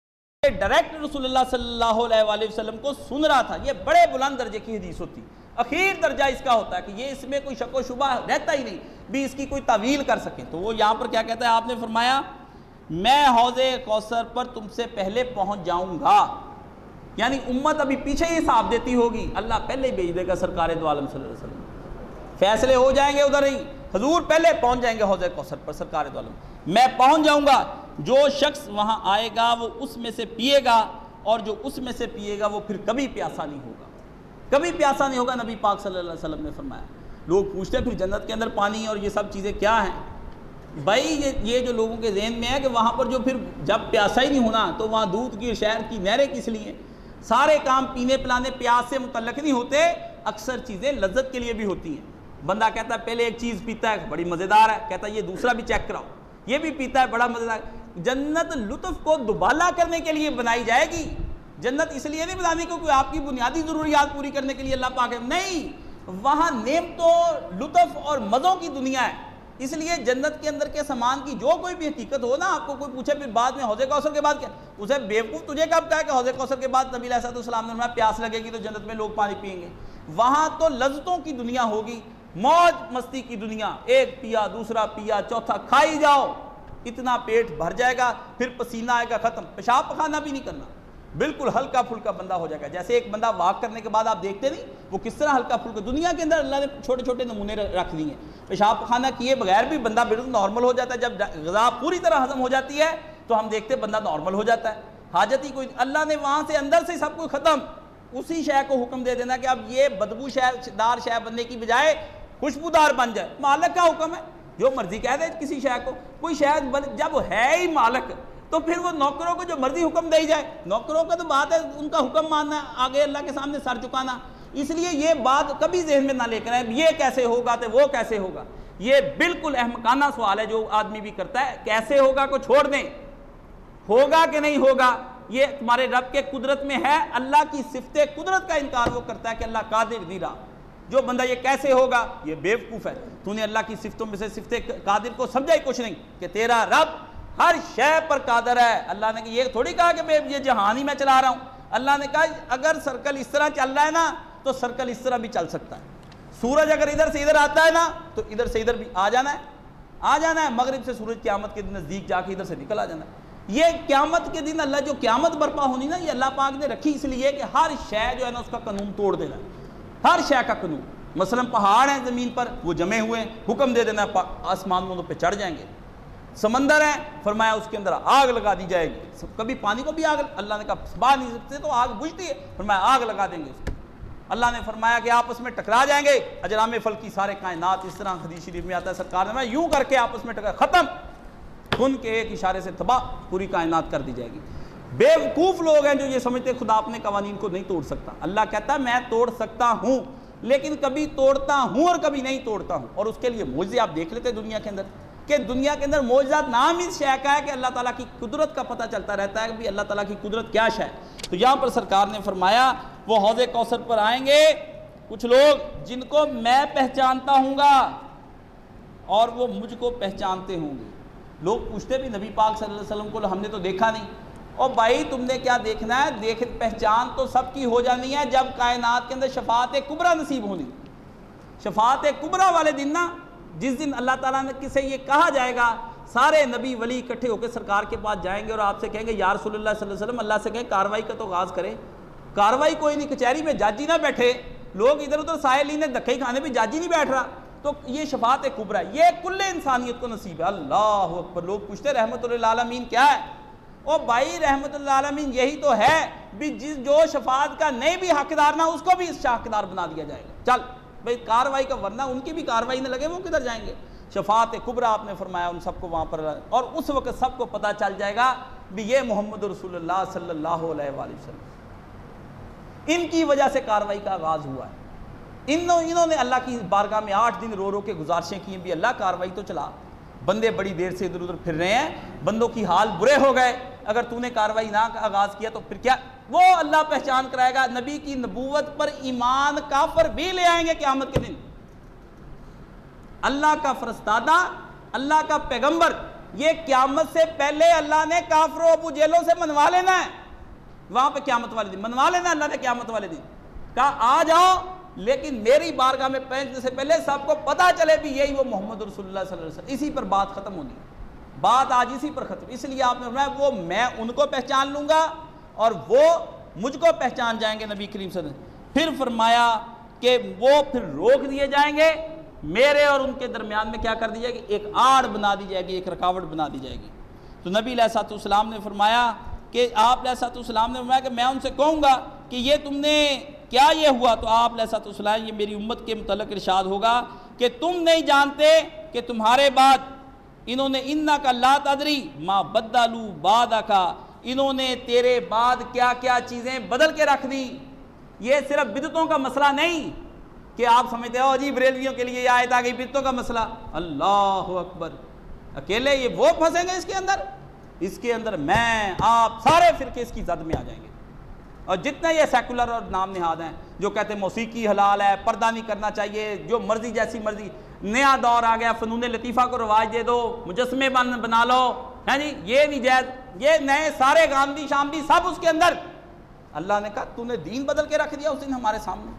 Speaker 1: یہ ڈائریکٹ رسول اللہ صلی اللہ علیہ وآلہ وسلم کو سن رہا تھا۔ یہ بڑے بلند درجے کی حدیث ہوتی، اخیر درجہ اس کا ہوتا ہے کہ یہ اس میں کوئی شک و شبہ رہتا ہی نہیں بھی اس کی کوئی تعویل کر سکیں۔ تو وہ یہاں پر کیا کہتا ہے، آپ نے فرمایا میں حوض کوثر پر تم سے پہلے پہنچ جاؤں گا، یعنی امت ابھی پیچھے ہی حساب دیتی ہوگی، اللہ پہلے بھیج دے گا سرکار دو عالم صلی اللہ علیہ وسلم، فیصلے ہو جائیں گے ادھر ہی، حضور پہلے پہنچ جائیں گے حوض کوثر پر سرکار دو عالم، میں پہنچ جاؤں گا، جو شخص وہاں آئے گا وہ اس میں سے پیے گا، اور جو اس میں سے پیے گا وہ پھر کبھی پیاسا نہیں ہوگا، کبھی پیاسا نہیں ہوگا، نبی پاک صلی اللہ علیہ وسلم نے فرمایا۔ لوگ پوچھتے ہیں پھر جنت کے اندر پانی اور یہ سب چیزیں کیا ہیں؟ بھائی یہ یہ جو لوگوں کے ذہن میں ہے کہ وہاں پر جو پھر جب پیاسا ہی نہیں ہونا تو وہاں دودھ کی شہر کی نہریں کس لیے؟ سارے کام پینے پلانے پیاس سے متعلق نہیں ہوتے، اکثر چیزیں لذت کے لیے بھی ہوتی ہیں۔ بندہ کہتا ہے پہلے ایک چیز پیتا ہے بڑی مزیدار ہے، کہتا ہے یہ دوسرا بھی چیک کراؤ، یہ بھی پیتا ہے بڑا مزیدار۔ جنت لطف کو دوبالا کرنے کے لیے بنائی جائے گی، جنت اس لیے نہیں بنانی کیونکہ آپ کی بنیادی ضروریات پوری کرنے کے لیے اللہ پاک ہے، نہیں، وہاں نعمتوں لطف اور مزوں کی دنیا ہے، اس لیے جنت کے اندر کے سامان کی جو کوئی بھی حقیقت ہو نا، آپ کو کوئی پوچھے پھر بعد میں حوض کوثر کے بعد کیا، اسے بیوقوف تجھے کب کہا کہ حوض کوثر کے بعد نبی علیہ السلام نے فرمایا پیاس لگے گی تو جنت میں لوگ پانی پئیں گے، وہاں تو لذتوں کی دنیا ہوگی، موج مستی کی دنیا، ایک پیا دوسرا پیا چوتھا کھائی جاؤ، اتنا پیٹ بھر جائے گا، پھر پسینہ آئے گا ختم، پیشاب پخانہ بھی نہیں کرنا، بالکل ہلکا پھلکا بندہ ہو جائے گا۔ جیسے ایک بندہ واک کرنے کے بعد آپ دیکھتے نہیں وہ کس طرح ہلکا پھلکا، دنیا کے اندر اللہ نے چھوٹے چھوٹے نمونے رکھ دیے ہیں، پیشاب پخانہ کیے بغیر بھی بندہ بالکل نارمل ہو جاتا ہے، جب غذا پوری طرح ہضم ہو جاتی ہے تو ہم دیکھتے بندہ نارمل ہو جاتا ہے، حاجت ہی کوئی، اللہ نے وہاں سے اندر سے سب کچھ ختم، اسی شے کو حکم دے دینا کہ اب یہ بدبو شے دار شے بننے کی بجائے خوشبودار بن جائے، مالک کا حکم ہے، جو مرضی کہہ دے کسی شے کو، کوئی شے جب ہے ہی مالک تو پھر وہ نوکروں کو جو مرضی حکم دے جائے، نوکروں کا تو بات ہے ان کا حکم ماننا، آگے اللہ کے سامنے سر جھکانا، اس لیے یہ بات کبھی ذہن میں نہ لے کر آئے یہ کیسے ہوگا تو وہ کیسے ہوگا، یہ بالکل احمقانہ سوال ہے جو آدمی بھی کرتا ہے، کیسے ہوگا کو چھوڑ دیں، ہوگا کہ نہیں ہوگا یہ تمہارے رب کے قدرت میں ہے، اللہ کی صفت قدرت کا انکار وہ کرتا ہے کہ اللہ قادر نہیں رہا، جو بندہ یہ کیسے ہوگا یہ بیوقوف ہے، تو نے اللہ کی صفتوں میں سے صفت قادر کو سمجھا ہی کچھ نہیں کہ تیرا رب ہر شے پر قادر ہے، اللہ نے یہ تھوڑی کہا کہ میں یہ جہان ہی میں چلا رہا ہوں، اللہ نے کہا اگر سرکل اس طرح چل رہا ہے نا تو سرکل اس طرح بھی چل سکتا ہے، سورج اگر ادھر سے ادھر آتا ہے نا تو ادھر سے ادھر بھی آ جانا ہے، آ جانا ہے، مغرب سے سورج قیامت کے نزدیک جا کے ادھر سے نکل آ جانا ہے، یہ قیامت کے دن اللہ جو قیامت برپا ہونی نا یہ اللہ پاک نے رکھی اس لیے کہ ہر شے جو ہے نا اس کا قانون توڑ دینا ہے، ہر شے کا قانون، مثلا پہاڑ ہیں زمین پر وہ جمے ہوئے ہیں، حکم دے دینا ہے آسمانوں پہ چڑھ جائیں گے، سمندر ہے فرمایا اس کے اندر آگ لگا دی جائے گی، کبھی پانی کو بھی آگ، اللہ نے کہا باہر نہیں سکتے تو آگ بجھتی ہے، فرمایا آگ لگا دیں گے اس کو، اللہ نے فرمایا کہ آپس میں ٹکرا جائیں گے، اجرام فلکی سارے کائنات، اس طرح حدیث شریف میں آتا ہے سرکار نے فرمایا یوں کر کے آپس میں ٹکرا ختم، خون کے ایک اشارے سے تباہ پوری کائنات کر دی جائے گی۔ بے وقوف لوگ ہیں جو یہ سمجھتے خدا اپنے قوانین کو نہیں توڑ سکتا، اللہ کہتا ہے میں توڑ سکتا ہوں لیکن کبھی توڑتا ہوں اور کبھی نہیں توڑتا ہوں، اور اس کے لیے معجزے آپ دیکھ لیتے دنیا کے اندر کہ دنیا کے اندر معجزات نام اس شے کا ہے کہ اللہ تعالیٰ کی قدرت کا پتہ چلتا رہتا ہے کہ بھی اللہ تعالیٰ کی قدرت کیا شے ہے۔ تو یہاں پر سرکار نے فرمایا وہ حوض کوثر پر آئیں گے کچھ لوگ جن کو میں پہچانتا ہوں گا اور وہ مجھ کو پہچانتے ہوں گے، لوگ پوچھتے بھی نبی پاک صلی اللہ علیہ وسلم کو ہم نے تو دیکھا نہیں، اور بھائی تم نے کیا دیکھنا ہے، دیکھ پہچان تو سب کی ہو جانی ہے جب کائنات کے اندر شفاعت کبریٰ نصیب ہونی، شفاعت کبریٰ والے دن نا، جس دن اللہ تعالیٰ نے کسے یہ کہا جائے گا، سارے نبی ولی اکٹھے ہو کے سرکار کے پاس جائیں گے اور آپ سے کہیں گے یا رسول اللہ صلی اللہ علیہ وسلم اللہ سے کہیں کاروائی کا تو آغاز کرے، کاروائی کوئی نہیں، کچہری میں جج ہی نہ بیٹھے، لوگ ادھر ادھر سائلین دھکے ہی کھانے بھی جج ہی نہیں بیٹھ رہا، تو یہ شفاعت کبریٰ یہ کل انسانیت کو نصیب ہے۔ اللہ اکبر، لوگ پوچھتے رحمت للعالمین کیا ہے، او بھائی رحمت للعالمین یہی تو ہے بھی جس جو شفاعت کا نہیں بھی حقدار نہ اس کو بھی اس حقدار بنا دیا جائے گا، چل بھئی کاروائی کا، ورنہ ان کی بھی کاروائی نہ لگے وہ کدھر جائیں گے، شفاعت کبریٰ آپ نے فرمایا ان سب کو وہاں پر، اور اس وقت سب کو پتہ چل جائے گا بھی یہ محمد رسول اللہ صلی اللہ علیہ وآلہ وسلم، ان کی وجہ سے کاروائی کا آغاز ہوا ہے، انہوں انہوں نے اللہ کی بارگاہ میں آٹھ دن رو رو کے گزارشیں کی ہیں بھی اللہ کاروائی تو چلا، بندے بڑی دیر سے ادھر ادھر پھر رہے ہیں، بندوں کی حال برے ہو گئے، اگر تو نے کاروائی نہ آغاز کیا تو پھر کیا؟ وہ اللہ پہچان کرائے گا۔ نبی کی نبوت پر ایمان کافر بھی لے آئیں گے قیامت کے دن۔ اللہ کا فرستادہ، اللہ کا پیغمبر، یہ قیامت سے پہلے اللہ نے کافروں ابو جیلوں سے منوا لینا ہے، وہاں پہ قیامت والے دن منوا لینا اللہ نے۔ قیامت والے دن کہا آ جاؤ، لیکن میری بارگاہ میں پہنچنے سے پہلے سب کو پتا چلے بھی یہی وہ محمد رسول اللہ صلی اللہ علیہ وسلم۔ اسی پر بات ختم ہونی ہے، بات آج اسی پر ختم۔ اس لیے آپ نے فرمایا وہ میں ان کو پہچان لوں گا اور وہ مجھ کو پہچان جائیں گے، نبی کریم صلی اللہ علیہ وسلم۔ پھر فرمایا کہ وہ پھر روک دیے جائیں گے، میرے اور ان کے درمیان میں کیا کر دی جائے گی؟ ایک آڑ بنا دی جائے گی، ایک رکاوٹ بنا دی جائے گی۔ تو نبی علیہ الصلوۃ والسلام نے فرمایا کہ آپ علیہ الصلوۃ والسلام نے فرمایا کہ میں ان سے کہوں گا کہ یہ تم نے کیا یہ ہوا؟ تو آپ علیہ الصلوۃ والسلام یہ میری امت کے متعلق ارشاد ہوگا کہ تم نہیں جانتے کہ تمہارے بعد انہوں نے انک لا تدری ما بدلوا بعدک، انہوں نے تیرے بعد کیا کیا چیزیں بدل کے رکھ دی۔ یہ صرف بدعتوں کا مسئلہ نہیں کہ آپ سمجھتے ہو جی بریلویوں کے لیے یہ آیت آ گئی بدعتوں کا مسئلہ، اللہ اکبر، اکیلے یہ وہ پھنسیں گے اس کے اندر؟ اس کے اندر میں آپ سارے فرقے اس کی زد میں آ جائیں گے۔ اور جتنے یہ سیکولر اور نام نہاد ہیں جو کہتے ہیں موسیقی حلال ہے، پردہ نہیں کرنا چاہیے، جو مرضی جیسی مرضی، نیا دور آ گیا، فنون لطیفہ کو رواج دے دو، مجسمے بن بنا لو، ہے جی یہ نہیں جائز، یہ نئے سارے گاندھی شامدی سب اس کے اندر۔ اللہ نے کہا تو نے دین بدل کے رکھ دیا اس دن ہمارے سامنے،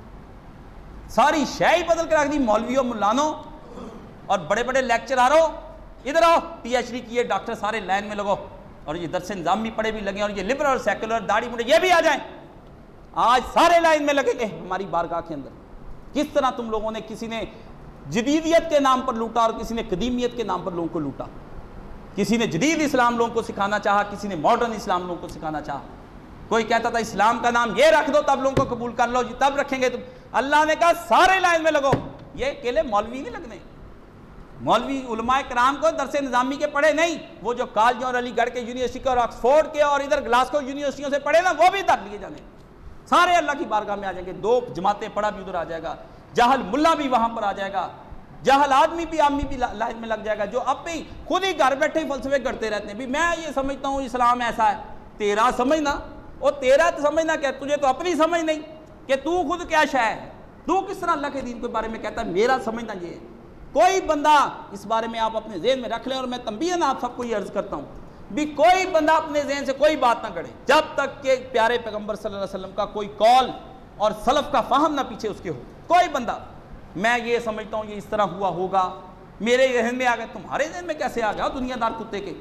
Speaker 1: ساری شے ہی بدل کے رکھ دی۔ مولویوں، ملانوں اور بڑے بڑے لیکچراروں ادھر آؤ، پی ایچ ڈی کیے ڈاکٹر سارے لائن میں لگو، اور یہ درس نظام بھی پڑھے بھی لگے، اور یہ لبرل اور سیکولر داڑھی مڑے یہ بھی آ جائیں، آج سارے لائن میں لگے گئے ہماری بارگاہ کے اندر۔ کس طرح تم لوگوں نے، کسی نے جدیدیت کے نام پر لوٹا اور کسی نے قدیمیت کے نام پر لوگوں کو لوٹا، کسی نے جدید اسلام لوگوں کو سکھانا چاہا، کسی نے ماڈرن اسلام لوگوں کو سکھانا چاہا۔ کوئی کہتا تھا اسلام کا نام یہ رکھ دو تب لوگوں کو قبول کر لو جی، تب رکھیں گے تم۔ اللہ نے کہا سارے لائن میں لگو، یہ اکیلے مولوی نہیں لگنے، مولوی علماء کرام کو درس نظامی کے پڑھے نہیں، وہ جو کالجوں اور علی گڑھ کے یونیورسٹی کے اور آکسفورڈ کے اور ادھر گلاسکو یونیورسٹیوں سے پڑھے نا، وہ بھی در لیے جانے، سارے اللہ کی بارگاہ میں آ جائیں گے۔ دو جماعتیں پڑھا بھی ادھر آ جائے گا، جاہل ملا بھی وہاں پر آ جائے گا، جاہل آدمی بھی آدمی بھی لائن میں لگ جائے گا، جو اب بھی خود ہی گھر بیٹھے فلسفے کرتے رہتے ہیں بھی میں یہ سمجھتا ہوں اسلام ایسا ہے۔ تیرا سمجھنا، اور تیرا تو سمجھنا کیا، تجھے تو اپنی سمجھ نہیں کہ تو خود کیا شے ہے، تو کس طرح اللہ کے دین کے بارے میں کہتا ہے میرا سمجھنا یہ ہے۔ کوئی بندہ اس بارے میں آپ اپنے ذہن میں رکھ لیں، اور میں تنبیہاً آپ سب کو یہ عرض کرتا ہوں بھی کوئی بندہ اپنے ذہن سے کوئی بات نہ کرے جب تک کہ پیارے پیغمبر صلی اللہ علیہ وسلم کا کوئی قول اور سلف کا فہم نہ پیچھے اس کے ہو۔ کوئی بندہ میں یہ سمجھتا ہوں یہ اس طرح ہوا ہوگا، میرے ذہن میں آ گیا، تمہارے ذہن میں کیسے آ گیا دنیا دار کتے کے؟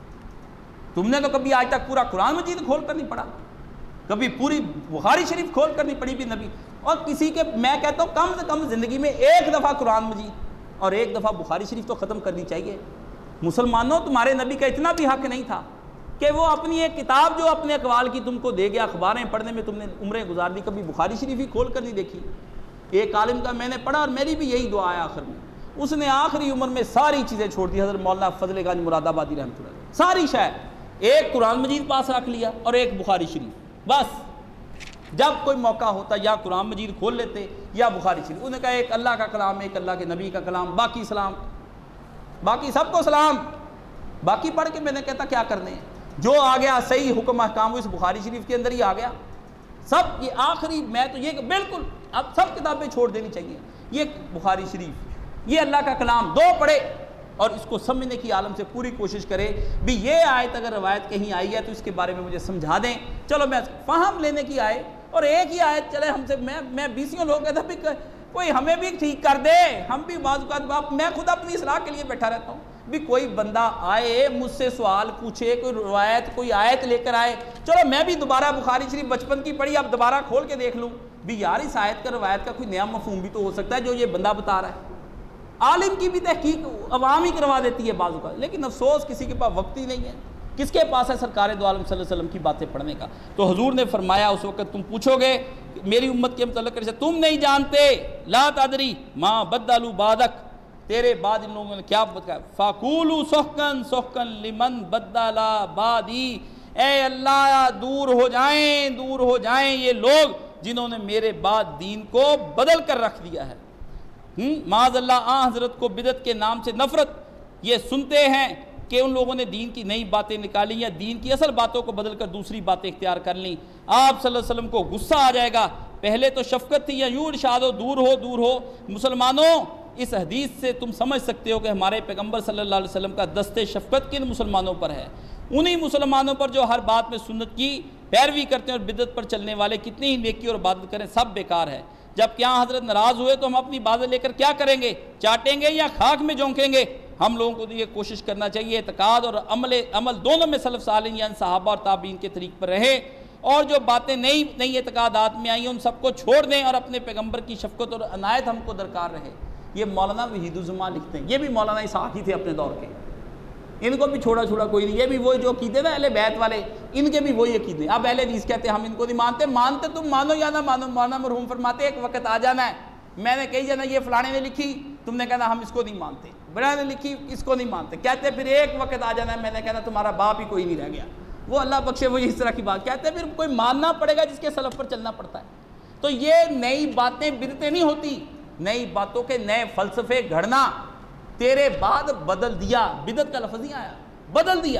Speaker 1: تم نے تو کبھی آج تک پورا قرآن مجید کھول کر نہیں پڑھا، کبھی پوری بخاری شریف کھول کر نہیں پڑھی بھی نبی، اور کسی کے میں کہتا ہوں کم سے کم زندگی میں ایک دفعہ قرآن مجید اور ایک دفعہ بخاری شریف تو ختم کرنی چاہیے۔ مسلمانوں تمہارے نبی کا اتنا بھی حق نہیں تھا کہ وہ اپنی ایک کتاب جو اپنے اقوال کی تم کو دے گیا، اخباریں پڑھنے میں تم نے عمریں گزار دی، کبھی بخاری شریف ہی کھول کر نہیں دیکھی۔ ایک عالم کا میں نے پڑھا اور میری بھی یہی دعا ہے آخر میں، اس نے آخری عمر میں ساری چیزیں چھوڑ دی، حضرت مولانا فضل گنج مراد آبادی رحمۃ اللہ علیہ، ساری شے ایک قرآن مجید پاس رکھ لیا اور ایک بخاری شریف، بس جب کوئی موقع ہوتا یا قرآن مجید کھول لیتے یا بخاری شریف، انہوں نے کہا ایک اللہ کا کلام، ایک اللہ کے نبی کا کلام، باقی سلام، باقی سب کو سلام، باقی پڑھ کے میں نے کہتا کیا کرنے ہیں، جو آ گیا صحیح حکم احکام وہ اس بخاری شریف کے اندر ہی آ گیا سب۔ یہ آخری میں تو یہ بالکل اب سب کتابیں چھوڑ دینی چاہیے، یہ بخاری شریف یہ اللہ کا کلام دو پڑھے اور اس کو سمجھنے کی عالم سے پوری کوشش کرے بھی یہ آیت اگر روایت کہیں آئی ہے تو اس کے بارے میں مجھے سمجھا دیں، چلو میں فہم لینے کی آئے، اور ایک ہی آیت چلے ہم سے، میں میں بیسیوں لوگ کہتا بھی کوئی ہمیں بھی ٹھیک کر دے، ہم بھی بعض اوقات میں خود اپنی اصلاح کے لیے بیٹھا رہتا ہوں بھی کوئی بندہ آئے مجھ سے سوال پوچھے، کوئی روایت کوئی آیت لے کر آئے، چلو میں بھی دوبارہ بخاری شریف بچپن کی پڑھی اب دوبارہ کھول کے دیکھ لوں بھی یار اس آیت کا روایت کا کوئی نیا مفہوم بھی تو ہو سکتا ہے جو یہ بندہ بتا رہا ہے۔ عالم کی بھی تحقیق عوام ہی کروا دیتی ہے بعض اوقات، لیکن افسوس کسی کے پاس وقت ہی نہیں ہے، کس کے پاس ہے سرکار دو عالم صلی اللہ علیہ وسلم کی باتیں پڑھنے کا۔ تو حضور نے فرمایا اس وقت تم پوچھو گے میری امت کے متعلق تم نہیں جانتے، لا تدری ما بدلوا بعدک، تیرے بعد ان لوگوں نے کیا بتایا، فَقُولُوا سُحْقًا سُحْقًا لِمَنْ بَدَّلَ بَعْدِي، اے اللہ دور ہو جائیں دور ہو جائیں یہ لوگ جنہوں نے میرے بعد دین کو بدل کر رکھ دیا ہے۔ معاذ اللہ آن حضرت کو بدعت کے نام سے نفرت یہ سنتے ہیں کہ ان لوگوں نے دین کی نئی باتیں نکالی یا دین کی اصل باتوں کو بدل کر دوسری باتیں اختیار کر لیں، آپ صلی اللہ علیہ وسلم کو غصہ آ جائے گا۔ پہلے تو شفقت تھی یا یوں ارشاد ہو دور ہو دور ہو۔ مسلمانوں اس حدیث سے تم سمجھ سکتے ہو کہ ہمارے پیغمبر صلی اللہ علیہ وسلم کا دست شفقت کن مسلمانوں پر ہے، انہی مسلمانوں پر جو ہر بات میں سنت کی پیروی کرتے ہیں اور بدعت پر چلنے والے کتنی ہی نیکی اور عبادت کریں سب بیکار ہے۔ جب کیا حضرت ناراض ہوئے تو ہم اپنی باتیں لے کر کیا کریں گے؟ چاٹیں گے یا خاک میں جھونکیں گے؟ ہم لوگوں کو تو یہ کوشش کرنا چاہیے اعتقاد اور عمل عمل دونوں میں سلف صالحین یعنی صحابہ اور تابعین کے طریق پر رہے، اور جو باتیں نئی نئی اعتقادات میں آئیں ان سب کو چھوڑ دیں اور اپنے پیغمبر کی شفقت اور عنایت ہم کو درکار رہے۔ یہ مولانا وحید الزمان لکھتے ہیں، یہ بھی مولانا اسحاق ہی تھے اپنے دور کے، ان کو بھی چھوڑا چھوڑا کوئی نہیں، یہ بھی وہی جو عقیدے نا اہل بیت والے، ان کے بھی وہی عقیدے۔ اب اہل حدیث کہتے ہیں ہم ان کو نہیں مانتے، مانتے تم مانو یا نہ مانو، مولانا مرحوم فرماتے ایک وقت آ جانا ہے میں نے کہی جانا یہ فلانے نے لکھی، تم نے کہنا ہم اس کو نہیں مانتے، بڑا نے لکھی اس کو نہیں مانتے، کہتے پھر ایک وقت آ جانا ہے میں نے کہنا تمہارا باپ ہی کوئی نہیں رہ گیا، وہ اللہ بخشے وہ اس طرح کی بات کہتے ہیں، پھر کوئی ماننا پڑے گا جس کے سلف پر چلنا پڑتا ہے۔ تو یہ نئی باتیں بدعتیں نہیں ہوتی، نئی باتوں کے نئے فلسفے گھڑنا تیرے بعد بدل دیا، بدعت کا لفظ نہیں آیا، بدل دیا،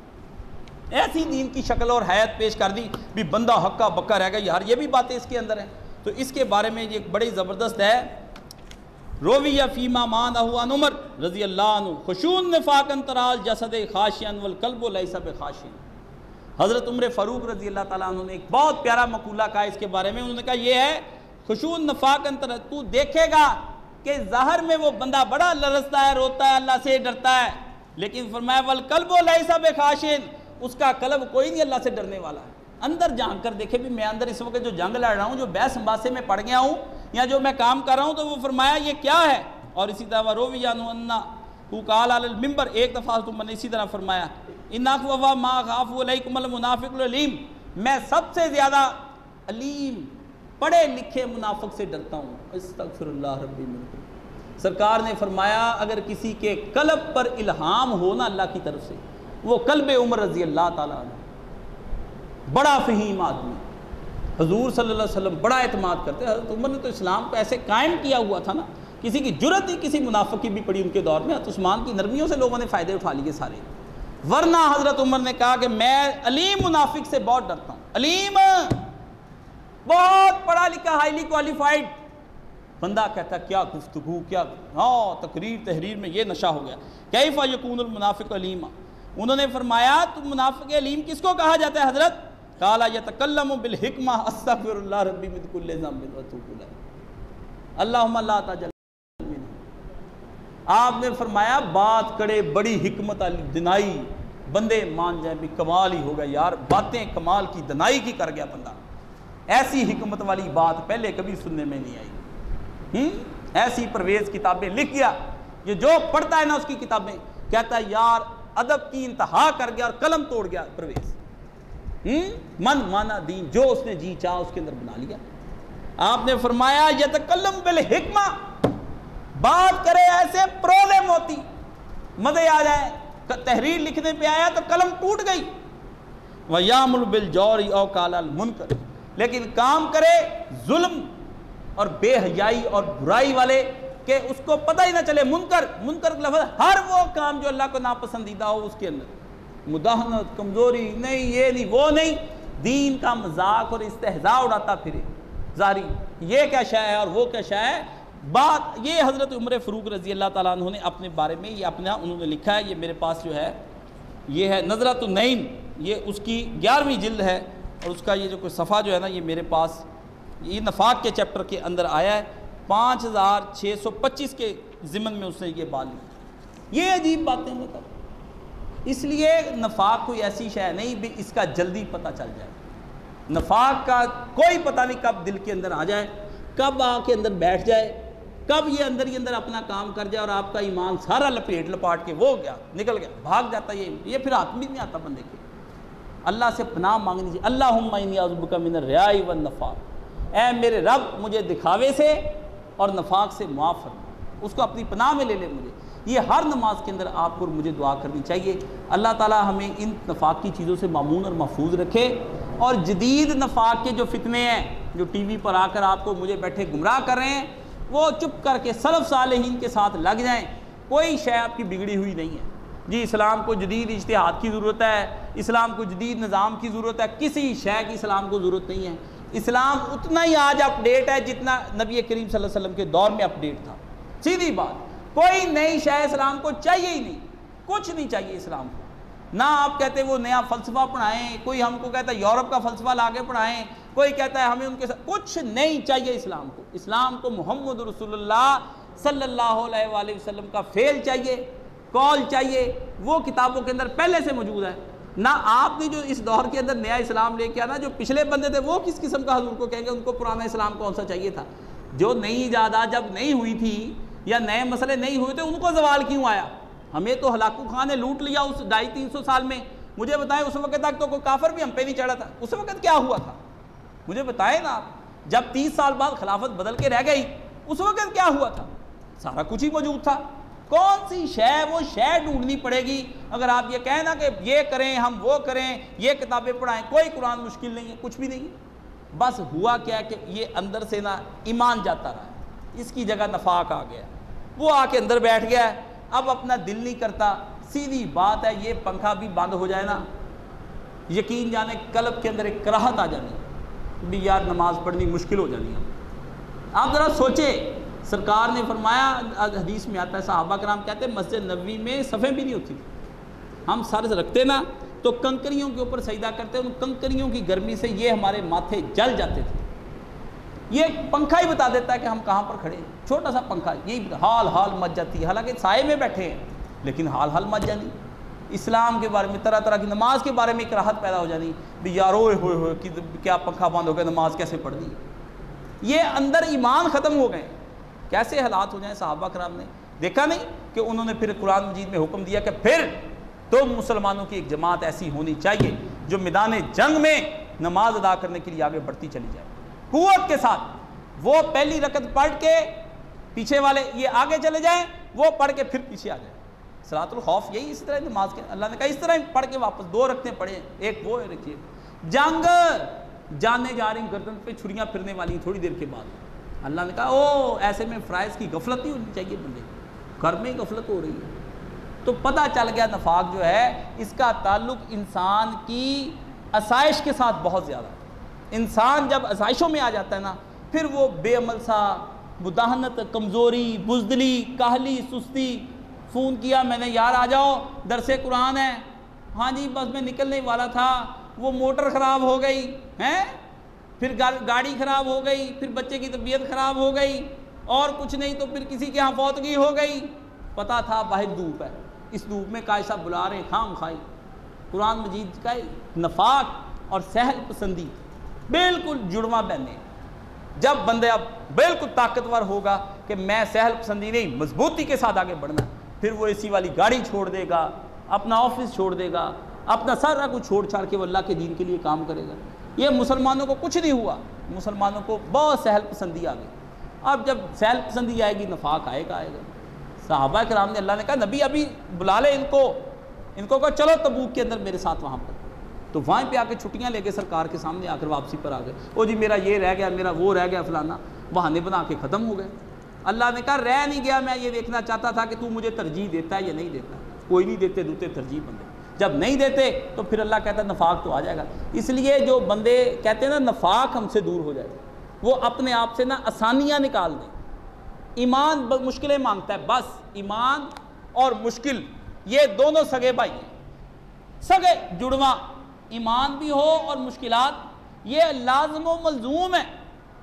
Speaker 1: ایسی دین کی شکل اور حیات پیش کر دی بھی بندہ ہکا بکا رہ گا یار، یہ بھی باتیں اس کے اندر ہیں۔ تو اس کے بارے میں یہ بڑی زبردست ہے، رویہ فیما مانہ عن عمر رضی اللہ عنہ خشون نفاقن ترال جسد خاشعن والقلب لیس بخاشع۔ حضرت عمر فاروق رضی اللہ تعالیٰ عنہ نے ایک بہت پیارا مقولہ کہا اس کے بارے میں، انہوں نے کہا یہ ہے خشون نفاقن ترال، تو دیکھے گا کہ ظاہر میں وہ بندہ بڑا لرزتا ہے، روتا ہے، اللہ سے ڈرتا ہے، لیکن فرمایا والقلب لیس بخاشع، اس کا قلب کوئی نہیں اللہ سے ڈرنے والا ہے۔ اندر جھانک کر دیکھے بھی میں اندر اس وقت جو جنگ لڑ رہا ہوں، جو بحث مباحثے میں پڑ گیا ہوں یا جو میں کام کر رہا ہوں، تو وہ فرمایا یہ کیا ہے۔ اور اسی طرح روی عنہ انا تو قال علی المنبر، ایک دفعہ تم نے اسی طرح فرمایا ان اخوف ما خاف علیکم المنافق العلیم، میں سب سے زیادہ علیم پڑھے لکھے منافق سے ڈرتا ہوں، استغفر اللہ ربی منکم۔ سرکار نے فرمایا اگر کسی کے قلب پر الہام ہو نا اللہ کی طرف سے، وہ قلب عمر رضی اللہ تعالیٰ عنہ، بڑا فہیم آدمی، حضور صلی اللہ علیہ وسلم بڑا اعتماد کرتے، حضرت عمر نے تو اسلام کو ایسے قائم کیا ہوا تھا نا، کسی کی جرت ہی کسی منافق کی بھی پڑی ان کے دور میں، حضرت عثمان کی نرمیوں سے لوگوں نے فائدے اٹھا لیے سارے، ورنہ حضرت عمر نے کہا کہ میں علیم منافق سے بہت ڈرتا ہوں۔ علیم بہت پڑھا لکھا ہائیلی کوالیفائڈ بندہ کہتا ہے کیا گفتگو، کیا ہاں تقریر تحریر میں یہ نشہ ہو گیا، کیف یکون المنافق علیما۔ انہوں نے فرمایا تو منافق علیم کس کو کہا جاتا ہے حضرت؟ قال یتکلم بالحکمہ استغفر اللہ ربی من کل ذنب واتوب الیہ اللہم لا تجل منہ۔ آپ نے فرمایا بات کرے بڑی حکمت علی دنائی، بندے مان جائیں بھی کمال ہی ہوگا یار، باتیں کمال کی دنائی کی کر گیا بندہ، ایسی حکمت والی بات پہلے کبھی سننے میں نہیں آئی۔ ہم ایسی پرویز کتابیں لکھ گیا، یہ جو پڑھتا ہے نا اس کی کتابیں کہتا ہے یار ادب کی انتہا کر گیا اور قلم توڑ گیا پرویز، من مانا دین جو اس نے جی چاہا اس کے اندر بنا لیا۔ آپ نے فرمایا یتکلم بالحکمہ، بات کرے ایسے پرولے موتی، مزے آ جائے، تحریر لکھنے پہ آیا تو قلم ٹوٹ گئی، وَيَعْمُلُ بِالْجَوْرِ أَوْ قَالَ الْمُنْكَرِ، لیکن کام کرے ظلم اور بے حیائی اور برائی والے کہ اس کو پتہ ہی نہ چلے، منکر منکر کا لفظ ہر وہ کام جو اللہ کو ناپسندیدہ ہو اس کے اندر مداہنت، کمزوری، نہیں یہ نہیں وہ نہیں، دین کا مذاق اور استہزاء اڑاتا پھرے ظاہری، یہ کیا شے ہے اور وہ کیا شے ہے۔ بات یہ حضرت عمر فاروق رضی اللہ تعالیٰ عنہ نے اپنے بارے میں یہ اپنا انہوں نے لکھا ہے، یہ میرے پاس جو ہے یہ ہے نظرۃ النعیم، یہ اس کی گیارہویں جلد ہے، اور اس کا یہ جو کوئی صفحہ جو ہے نا یہ میرے پاس یہ نفاق کے چیپٹر کے اندر آیا ہے، پانچ ہزار چھ سو پچیس کے ضمن میں اس نے یہ بات لی۔ یہ عجیب باتیں مطلب، اس لیے نفاق کوئی ایسی شے نہیں بھی اس کا جلدی پتہ چل جائے، نفاق کا کوئی پتہ نہیں کب دل کے اندر آ جائے، کب آ کے اندر بیٹھ جائے، کب یہ اندر ہی اندر اپنا کام کر جائے اور آپ کا ایمان سارا لپیٹ لپاٹ کے وہ گیا نکل گیا بھاگ جاتا ہے، یہ یہ پھر ہاتھ بھی نہیں آتا بندے کے۔ اللہ سے پناہ مانگنی چاہیے، اللہم انی اعوذ بک من الریاء والنفاق، اے میرے رب مجھے دکھاوے سے اور نفاق سے معاف فرما، اس کو اپنی پناہ میں لے لے مجھے۔ یہ ہر نماز کے اندر آپ کو مجھے دعا کرنی چاہیے، اللہ تعالی ہمیں ان نفاق کی چیزوں سے مامون اور محفوظ رکھے، اور جدید نفاق کے جو فتنے ہیں جو ٹی وی پر آ کر آپ کو مجھے بیٹھے گمراہ کر رہے ہیں، وہ چپ کر کے سلف صالحین کے ساتھ لگ جائیں، کوئی شے آپ کی بگڑی ہوئی نہیں ہے جی اسلام کو جدید اجتہاد کی ضرورت ہے، اسلام کو جدید نظام کی ضرورت ہے، کسی شے کی اسلام کو ضرورت نہیں ہے۔ اسلام اتنا ہی آج اپ ڈیٹ ہے جتنا نبی کریم صلی اللہ علیہ وسلم کے دور میں اپ ڈیٹ تھا، سیدھی بات، کوئی نئی شے اسلام کو چاہیے ہی نہیں، کچھ نہیں چاہیے اسلام کو۔ نہ آپ کہتے وہ نیا فلسفہ پڑھائیں، کوئی ہم کو کہتا ہے یورپ کا فلسفہ لا کے پڑھائیں، کوئی کہتا ہے ہمیں ان کے ساتھ، کچھ نہیں چاہیے اسلام کو۔ اسلام کو محمد رسول اللہ صلی اللہ علیہ وآلہ وسلم کا فعل چاہیے، قول چاہیے، وہ کتابوں کے اندر پہلے سے موجود ہے۔ نہ آپ نے جو اس دور کے اندر نیا اسلام لے کے آنا، جو پچھلے بندے تھے وہ کس قسم کا حضور کو کہیں گے، ان کو پرانا اسلام کون سا چاہیے تھا؟ جو نئی ایجادات جب نہیں ہوئی تھی یا نئے مسئلے نہیں ہوئے تھے، ان کو زوال کیوں آیا؟ ہمیں تو ہلاکو خان نے لوٹ لیا اس ڈھائی تین سو سال میں، مجھے بتائیں اس وقت تک تو کوئی کافر بھی ہم پہ نہیں چڑھا تھا، اس وقت کیا ہوا تھا؟ مجھے بتائیں نا آپ، جب تیس سال بعد خلافت بدل کے رہ گئی، اس وقت کیا ہوا تھا؟ سارا کچھ ہی موجود تھا۔ کون سی شے وہ شے ڈھونڈنی پڑے گی؟ اگر آپ یہ کہیں نا کہ یہ کریں ہم وہ کریں، یہ کتابیں پڑھائیں، کوئی قرآن مشکل نہیں ہے، کچھ بھی نہیں ہے۔ بس ہوا کیا ہے کہ یہ اندر سے نا ایمان جاتا رہا ہے، اس کی جگہ نفاق آ گیا، وہ آ کے اندر بیٹھ گیا ہے، اب اپنا دل نہیں کرتا۔ سیدھی بات ہے، یہ پنکھا بھی بند ہو جائے نا، یقین جانے قلب کے اندر ایک کراہت آ جانی بھی یار نماز پڑھنی مشکل ہو جانی ہے۔ آپ ذرا سوچیں، سرکار نے فرمایا، حدیث میں آتا ہے، صحابہ کرام کہتے ہیں مسجد نبوی میں صفیں بھی نہیں ہوتی تھی، ہم سر رکھتے نا تو کنکریوں کے اوپر سجدہ کرتے، ان کنکریوں کی گرمی سے یہ ہمارے ماتھے جل جاتے تھے۔ یہ پنکھا ہی بتا دیتا ہے کہ ہم کہاں پر کھڑے ہیں، چھوٹا سا پنکھا، یہی حال حال مچ جاتی ہے، حالانکہ سائے میں بیٹھے ہیں لیکن حال حال مچ جانی۔ اسلام کے بارے میں طرح طرح کی، نماز کے بارے میں ایک راحت پیدا ہو جانی بھی یار اوئے ہوئے ہوئے کیا پنکھا بند ہو گیا، نماز کیسے پڑھنی؟ یہ اندر ایمان ختم ہو گئے، کیسے حالات ہو جائیں۔ صحابہ کرام نے دیکھا نہیں کہ انہوں نے پھر قرآن مجید میں حکم دیا کہ پھر تم مسلمانوں کی ایک جماعت ایسی ہونی چاہیے جو میدان جنگ میں نماز ادا کرنے کے لیے آگے بڑھتی چلی جائے قوت کے ساتھ۔ وہ پہلی رکعت پڑھ کے پیچھے والے یہ آگے چلے جائیں، وہ پڑھ کے پھر پیچھے آ جائیں۔ صلاۃ الخوف یہی اس طرح نماز کے، اللہ نے کہا اس طرح پڑھ کے واپس دو رکعتیں پڑھیں، ایک وہ رکھیے۔ جنگ جانے جا رہی گردن پہ چھریاں پھرنے والی تھوڑی دیر کے بعد، اللہ نے کہا او ایسے میں فرائض کی غفلت نہیں ہونی چاہیے، بندے گھر میں ہی غفلت ہو رہی ہے۔ تو پتہ چل گیا نفاق جو ہے اس کا تعلق انسان کی آسائش کے ساتھ بہت زیادہ ہے۔ انسان جب آسائشوں میں آ جاتا ہے نا، پھر وہ بے عمل سا، مداہنت، کمزوری، بزدلی، کاہلی، سستی، فون کیا میں نے یار آ جاؤ درس قرآن ہے، ہاں جی بس میں نکلنے والا تھا، وہ موٹر خراب ہو گئی ہیں، پھر گاڑی خراب ہو گئی، پھر بچے کی طبیعت خراب ہو گئی، اور کچھ نہیں تو پھر کسی کے ہاں فوتگی ہو گئی، پتہ تھا باہر دھوپ ہے، اس دھوپ میں کائشہ بلا رہے خام خائی۔ قرآن مجید کا نفاق اور سہل پسندی بالکل جڑواں بہنے۔ جب بندہ اب بالکل طاقتور ہوگا کہ میں سہل پسندی نہیں، مضبوطی کے ساتھ آگے بڑھنا، پھر وہ اے سی والی گاڑی چھوڑ دے گا، اپنا آفس چھوڑ دے گا، اپنا سارا کچھ چھوڑ چھاڑ کے وہ اللہ کے دین کے لیے کام کرے گا۔ یہ مسلمانوں کو کچھ نہیں ہوا، مسلمانوں کو بہت سہل پسندی آ گئی۔ اب جب سہل پسندی آئے گی نفاق آئے گا آئے گا۔ صحابہ کرام نے، اللہ نے کہا نبی ابھی بلا لے ان کو، ان کو کہا چلو تبوک کے اندر میرے ساتھ وہاں پر، تو وہاں پہ آ کے چھٹیاں لے کے سرکار کے سامنے آ کر واپسی پر آ گئے، او جی میرا یہ رہ گیا، میرا وہ رہ گیا، فلانا، بہانے بنا کے ختم ہو گئے۔ اللہ نے کہا رہ نہیں گیا، میں یہ دیکھنا چاہتا تھا کہ تو مجھے ترجیح دیتا ہے یا نہیں دیتا۔ کوئی نہیں دیتے دوتے ترجیح بندے، جب نہیں دیتے تو پھر اللہ کہتا ہے نفاق تو آ جائے گا۔ اس لیے جو بندے کہتے ہیں نا نفاق ہم سے دور ہو جائے، وہ اپنے آپ سے نا آسانیاں نکال دیں۔ ایمان مشکلیں مانگتا ہے، بس ایمان اور مشکل یہ دونوں سگے بھائی ہیں، سگے جڑواں، ایمان بھی ہو اور مشکلات، یہ لازم و ملزوم ہے۔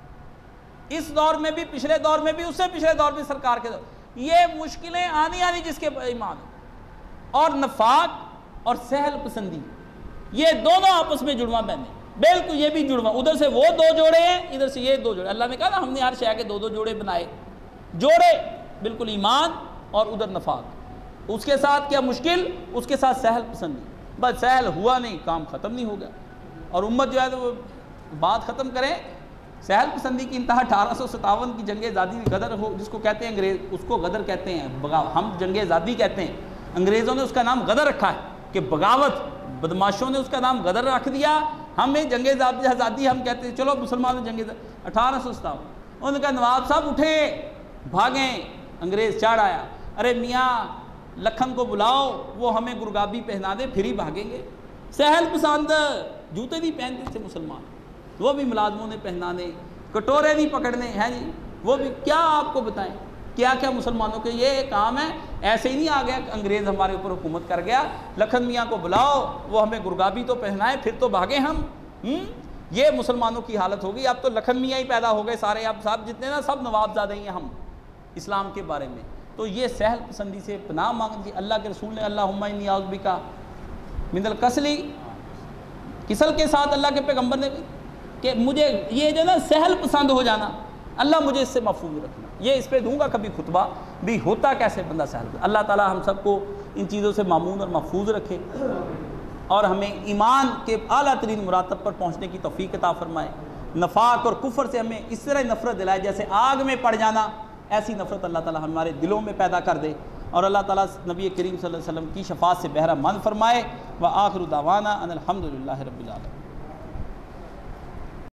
Speaker 1: اس دور میں بھی، پچھلے دور میں بھی، اس سے پچھلے دور میں، سرکار کے دور، یہ مشکلیں آنی آنی جس کے ایمان ہے۔ اور نفاق اور سہل پسندی یہ دونوں آپس میں جڑواں بہنے، بالکل یہ بھی جڑواں، ادھر سے وہ دو جوڑے ہیں، ادھر سے یہ دو جوڑے۔ اللہ نے کہا نا ہم نے ہر شے کے دو دو جوڑے بنائے، جوڑے بالکل ایمان اور ادھر نفاق، اس کے ساتھ کیا مشکل، اس کے ساتھ سہل پسندی، بس سہل ہوا نہیں، کام ختم نہیں ہو گیا۔ اور امت جو ہے تو وہ بات ختم کریں، سہل پسندی کی انتہا اٹھارہ سو ستاون کی جنگ آزادی غدر ہو، جس کو کہتے ہیں انگریز، اس کو غدر کہتے ہیں، ہم جنگ آزادی کہتے ہیں، انگریزوں نے اس کا نام غدر رکھا ہے کہ بغاوت، بدماشوں نے اس کا نام غدر رکھ دیا، ہمیں جنگ آزادی ہم کہتے ہیں، چلو مسلمانوں جنگ اٹھارہ سو ستاون۔ انہوں نے کہا نواب صاحب اٹھے، بھاگیں، انگریز چڑھ آیا، ارے میاں لکھن کو بلاؤ وہ ہمیں گرگابی پہنا دے پھر ہی بھاگیں گے. سہل پسند جوتے نہیں پہنتے تھے مسلمان, وہ بھی ملازموں نے پہنانے, کٹورے نہیں پکڑنے ہیں جی, وہ بھی کیا آپ کو بتائیں کیا کیا مسلمانوں کے یہ کام ہے. ایسے ہی نہیں آ گیا انگریز ہمارے اوپر حکومت کر گیا, لکھن میاں کو بلاؤ وہ ہمیں گرگابی تو پہنائے پھر تو بھاگیں ہم. یہ مسلمانوں کی حالت ہوگی. اب تو لکھن میاں ہی پیدا ہو گئے سارے, اب صاحب جتنے نا سب نواب زادے ہیں ہم اسلام کے بارے میں. تو یہ سہل پسندی سے پناہ مانگی. اللہ کے رسول نے اللہم انی اعوذ بک من الکسل, کسل کے ساتھ اللہ کے پیغمبر نے کہ مجھے یہ جو نا سہل پسند ہو جانا, اللہ مجھے اس سے محفوظ رکھنا. یہ اس پہ دوں گا کبھی خطبہ بھی, ہوتا کیسے بندہ سہل. اللہ تعالی ہم سب کو ان چیزوں سے معمون اور محفوظ رکھے اور ہمیں ایمان کے اعلیٰ ترین مراتب پر پہنچنے کی توفیق عطا فرمائے. نفاق اور کفر سے ہمیں اس طرح نفرت دلائے جیسے آگ میں پڑ جانا, ایسی نفرت اللہ تعالی ہمارے دلوں میں پیدا کر دے, اور اللہ تعالیٰ نبی کریم صلی اللہ علیہ وسلم کی شفاعت سے بہرہ مند فرمائے. وآخر دعوانا ان الحمد للہ رب العالمین.